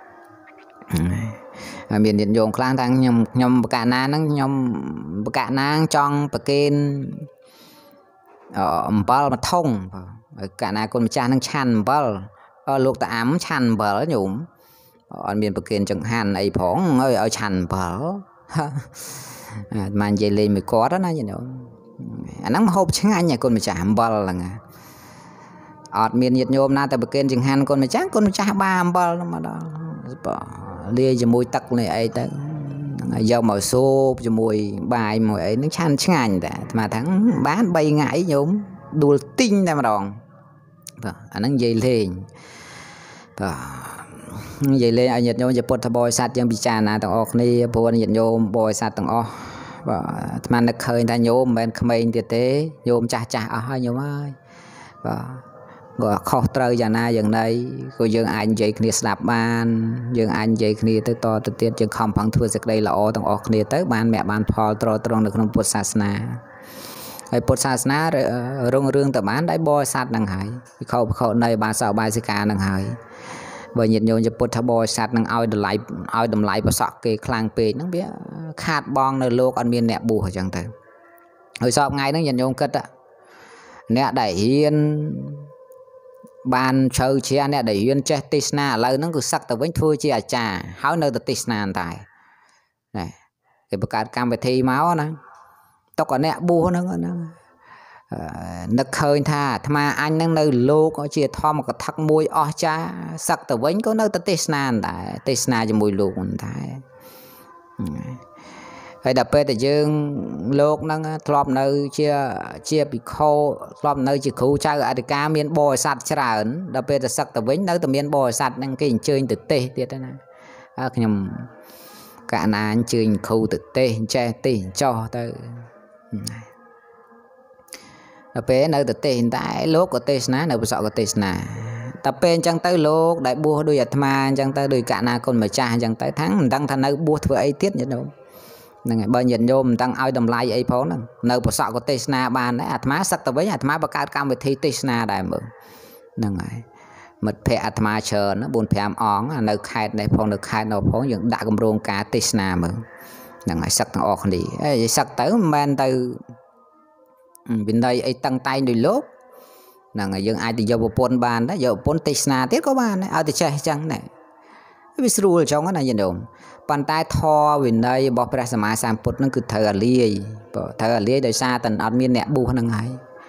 มีเด่นโยงคลางทางยมยมประกาศนานั่งยมประกาศนางจองประเกณฑ์เอ่อบัลมาท่งประกาศนาคนจานั่งชันบัลลูกตาอ้ำชันเบลหนุ่มอันเป็นประเกินจังหันไอ้ผงเอ้ยเอาชันเบลมันใจเลยไม่กอดนะอย่างนี้อันนั้นหอบช่างอันเนี่ยคนมาจ่าเบลละไงอดมีนหยุดโยมนะแต่ประเกินจังหันคนมาจ่าคนมาจ่าบ้าเบลมาดอเลี้ยจมูกตักเลยไอ้แต่ยาวมาสูบจมูกใบมวยไอ้นั่งชันช่างอันแต่มาทั้งบ้านใบไงโยมดูติ้งได้มาดองอันนั้นใจเลยvậy lên ở Nhật Nhômจะปลดบอยสัตว์ยังพิจารณาต่างออกนี่พวกNhật Nhômบอยสัตว์ต่างออกมันนักเคยท่านโยมเป็นขมิ้นเตะเตะโยมจ่าจ่าเอาให้โยมให้ก็ข้อเตยอย่างน่าอย่างใดก็ยังอันใจคณีสลับบ้านยังอันใจคณีตัวต่อตัวเตี้ยยังคำพังทั่วสักใดละอต่างออกนี่เตะบ้านแม่บ้านพอตรอตรงในขนมพุทธศาสนาไอ้พุทธศาสนาเรื่องเรื่องแต่บ้านได้บอยสัตว์นังหายเขาเขาในบ้านสาวบ้านสิกานังหายbởi Nhật Nhômจะพุทธบริษัทนั่งเอาดไหลเอาดำไหลประสอบเกคลางเปย์นั่งเบี้ยขาดบองในโลกอันมีแหนบบูจังเถอะhồiสอบไงนั่งNhật Nhôm kếtอะเนี่ยได้เฮียนบานเชิญเชียเนี่ยได้เฮียนเจติสนาเลยนั่งคือสักแต่วันทั่วเชียจ่าเขาเนอติติสนาตายนี่คือประกาศการไปทีเมาส์นะตกอันเนี่ยบูนั่งนั่งนึกเคยท่าทำไมอันนั่งในโลกเขาเชียทอมกับทักมวยอ๋อจ้าสักแต่วันก็นั่งติสนาได้ติสนาจะมวยโลกมันได้ไอ้ดับเบิลแต่ยังโลกนั่งทลอมในเชียเชียปีโคทลอมในจีคูชาอเมริกาเมียนบอยสัตว์ฉลาดดับเบิลแต่สักแต่วันนั่งแต่เมียนบอยสัตว์นั่งกินเชยติดเตะเดียวนะขยำการนานเชยคูติดเตะแช่ตีจ่อเตอดับเบิลในติดเตะได้โลกก็เตะนะในภาษาก็เตะนะแต่เป็นจังเตอโลกได้บัวโดยอัตมาจังเตอโดยการนาคนมาจ่าจังเตอทั้งตั้งทันในบัวเพื่อไอเทียนอย่างนั้นนั่นไงบางNhật Nhômตั้งเอาดำลายไอ้พอนั่นในภาษาก็เตะนาบานได้อัตมาสักแต่ไว้อัตมาประกาศการไปทีเตะนาได้เหมือนนั่นไงมัดเพออัตมาเชิญนะบุญพยายามอ่องในใครในพงในใครในพงอย่างด่ากำรงการเตะนาเหมือนนั่นไงสักตั้งออกดีไอ้สักแต่แมนแต่เป็นในไอ้ตั้งใจในโลกนั่นไงยังไอ้ที่จะปนบานได้จะปนเตะนาเทียก็บานเอาแต่ใจจังเนี่ยวิสรูลจังก็นายNhật Nhômปันใต้ทอวินได้บอกพระสมมาสามพุทธนั่นคือเธอเลี้ยเธอเลี้ยโดยซาตันอัดมีเนบบูนั่งไง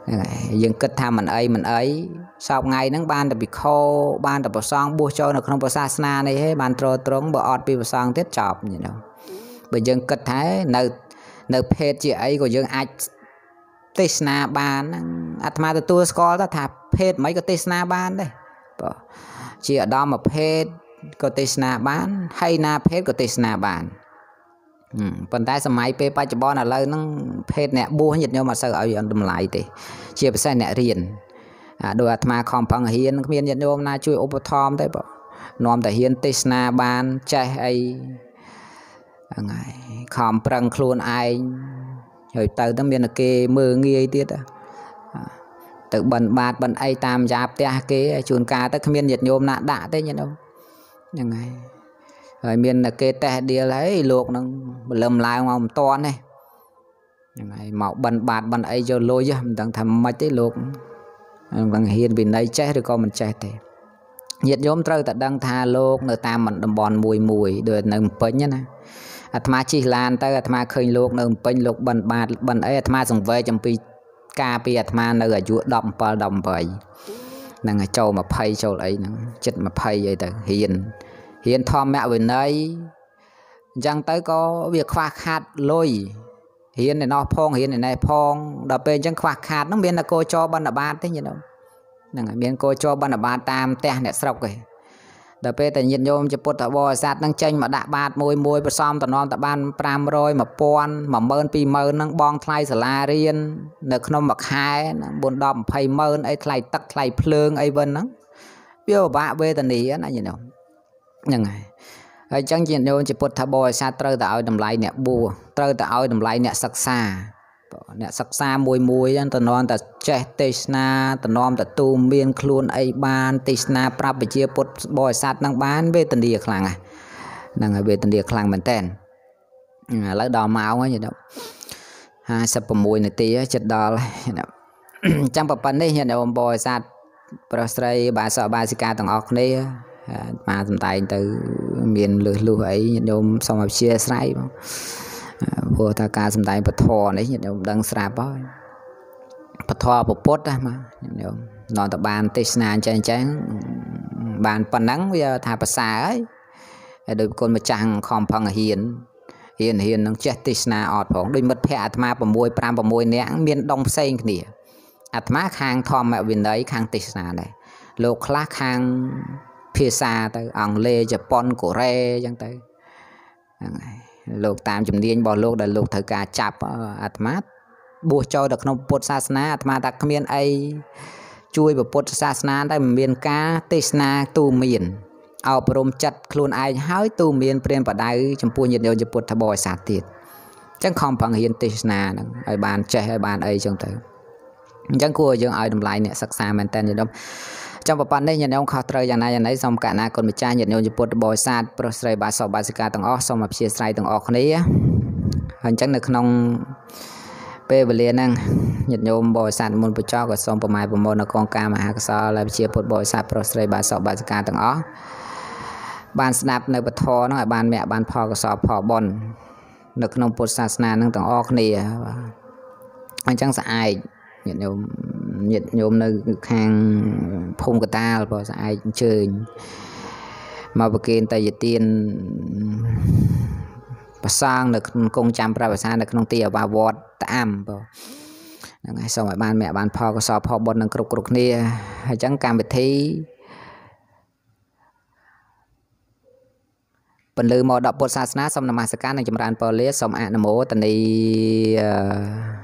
យើងគិតថាមិនអីមិនអីសោកថ្ងៃហ្នឹងបានតែពិខោបានតែប្រសងបួសចូលនៅក្នុងព្រះសាសនានេះឯងបានត្រត្រង់បើអត់ពីប្រសងទៀតចប់យល់បើយើងគិតថានៅនៅភេទជាអីក៏យើងអាចទេសនាបានអាត្មាទទួលស្គាល់ថាភេទមិនក៏ទេសនាបានដែរបើជាឧត្តមភេទក៏ទេសនាបានហើយណាភេទក៏ទេសនាបានប៉ុន្តែសម័យពេលបច្ចុប្បន្នឥឡូវហ្នឹងភេទអ្នកបួសញាតិញោមអត់សូវឲ្យតម្លៃទេជាពិសេសអ្នករៀនដោយអាត្មាខំប្រឹងរៀនគ្មានញាតិញោមណាជួយឧបត្ថម្ភទេបងនាំតែរៀនទេសនាបានចេះអីហ្នឹងហើយខំប្រឹងខ្លួនឯងហើយទៅទៅមានតែគេមើលងាយទៀតទៅបិណ្ឌបាតបិណ្ឌអីតាមយ៉ាផ្ទះគេជួនកាលទៅគ្មានញាតិញោមណាដាក់ទេញាតិញោមហ្នឹងហើយហើយមានតែគេតេះដៀលហើយលោកនឹងបលឹមឡើងមកមិនតាន់ទេហ្នឹងហើយមកបិណ្ឌបាតបិណ្ឌអីយកលុយមិនដឹងថាម៉េចទេលោកនឹងហ៊ានវិន័យចេះឬក៏មិនចេះទេញាតិញោមត្រូវតែដឹងថាលោកនៅតាមតំបន់មួយមួយដូចនៅភ្នំពេញណាអាត្មាជិះឡានទៅអាត្មាឃើញលោកនៅភ្នំពេញលោកបិណ្ឌបាតបិណ្ឌអីអាត្មាសង្វេគអំពីការពីអាត្មានៅអាយុដប់bảy ដប់៨ហ្នឹងចូល20ចូលអីហ្នឹងជិត20អីទៅហ៊ានហ៊ានធម្មវិន័យអញ្ចឹងទៅក៏វាខ្វះខាតលុយហ៊ានឯណោះផងហ៊ានឯណេះផងដល់ពេលអញ្ចឹងខ្វះខាតហ្នឹងមានតែគោចរបិណ្ឌបាតទេញាតិញោមហ្នឹងហើយមានគោចរបិណ្ឌបាតតាមផ្ទះអ្នកស្រុកឯងដល់ពេលតែញាតិញោមជាពុទ្ធបរិស័ទហ្នឹងចេញមកដាក់បាតមួយមួយប្រសំតំណមតបាន500 1000 10000 20000ហ្នឹងបងថ្លៃសាលារៀននៅក្នុងមួយខែ4 10 20ម៉ឺនអីថ្លៃទឹកថ្លៃភ្លើងអីវិញហ្នឹងវាពិបាកវេទនាណាញាតិញោមហ្នឹងហើយហើយអញ្ចឹងញាតិញោមជាពុទ្ធបរិស័ទត្រូវតែឲ្យតម្លៃអ្នកបួសត្រូវតែឲ្យតម្លៃអ្នកសិក្សាអ្នកសិក្សាមួយមួយហ្នឹងតំណមតែចេះទេសនាតំណមតែទូមានខ្លួនអីបានទេសនាប្រាប់វិជាពុទ្ធបរិស័ទហ្នឹងបានវេទនាខ្លាំងហ្នឹងហើយវេទនាខ្លាំងមែនតើឥឡូវដល់ម៉ោងហើយញាតិញោមห้าสิบหกនាទីចិត្តដល់អញ្ចឹងប៉ុណ្ណេះញាតិញោមបរិស័ទប្រុសស្រីបាសកបាសិកាទាំងអស់គ្នាមកសំដែងទៅមានលឺលុះអីញាតិញោមសូមអព្យាស្រ័យបងព្រោះថាការសំដែងពធនេះញាតិញោមដឹងស្រាប់ហើយពធពុទ្ធណាញាតិញោមនរតបានទេសនាអញ្ចឹងអញ្ចឹងបានប៉ុណ្ណឹងវាថាប្រសើរហើយហើយដោយគុណម្ចាស់ខំប្រឹងហ៊ានហ៊ានហ៊ាននឹងចេះទេសនាអត់ផងដោយមិត្តភ័ក្តិអាត្មា6 5 6នាក់មានដងផ្សេងគ្នាអាត្មាខាងធម្មវិន័យខាងទេសនាដែរលោកខ្លះខាងភាសាទៅអង់គ្លេសជប៉ុនកូរ៉េអញ្ចឹងទៅហ្នឹងហើយលោកតាមជំនាញរបស់លោកដែលលោកត្រូវការចាប់អាត្មាបួសចូលទៅក្នុងពុទ្ធសាសនាអាត្មាថាគ្មានអីជួយពុទ្ធសាសនាតែមិនមានការទេសនាទូមានអប់រំចិត្តខ្លួនឯងហើយទូមានព្រានបដៅចំពោះញាតិញោមពុទ្ធបរិស័ទទៀតអញ្ចឹងខំប្រឹងហ៊ានទេសនាហ្នឹងឲ្យបានចេះឲ្យបានអីអញ្ចឹងទៅអញ្ចឹងគួរយើងឲ្យតម្លៃអ្នកសិក្សាមែនតើញាតិញោមចំប៉ុណ្ណេះញាតិញោមខុសត្រូវយ៉ាងណាយ៉ាងណីសូមកណ្ណាគុណម្ចាស់ញាតិញោមពុទ្ធបរិស័ទប្រុសស្រីបាសកបាសិកាទាំងអស់សូមអព្យាស្រ័យទាំងអស់គ្នាហើយអញ្ចឹងនៅក្នុងពេលវេលាហ្នឹងញាតិញោមបរិស័ទមុនបញ្ចប់ក៏សូមប្រម៉ែប្រមូលនៅកងការមហាកុសលដែលជាពុទ្ធបរិស័ទប្រុសស្រីបាសកបាសិកាទាំងអស់បានស្ដាប់នៅពធហ្នឹងឲ្យបានមគ្គបានផលកុសលផលបុណ្យនៅក្នុងពុទ្ធសាសនាហ្នឹងទាំងអស់គ្នាអញ្ចឹងស្អែកញាតិញោមញាតិញោមនៅខាងភូមិកតាលបើស្អែកអញ្ជើញមកប្រគេនតយទានប្រសាងនៅក្នុងគង់ចាំប្រវត្តិសាស្ត្រនៅក្នុងទីអាវាវត្តតាអំបើហ្នឹងហើយសូមឲ្យបានមគ្គបានផលកុសលផលបុណ្យនឹងគ្រប់គ្រប់គ្នាហើយអញ្ចឹងកម្មវិធីបន្លឺមកដល់ពុទ្ធសាសនាសូមនមស្ការនិងចម្រើនពរលាសូមអនុមោទនី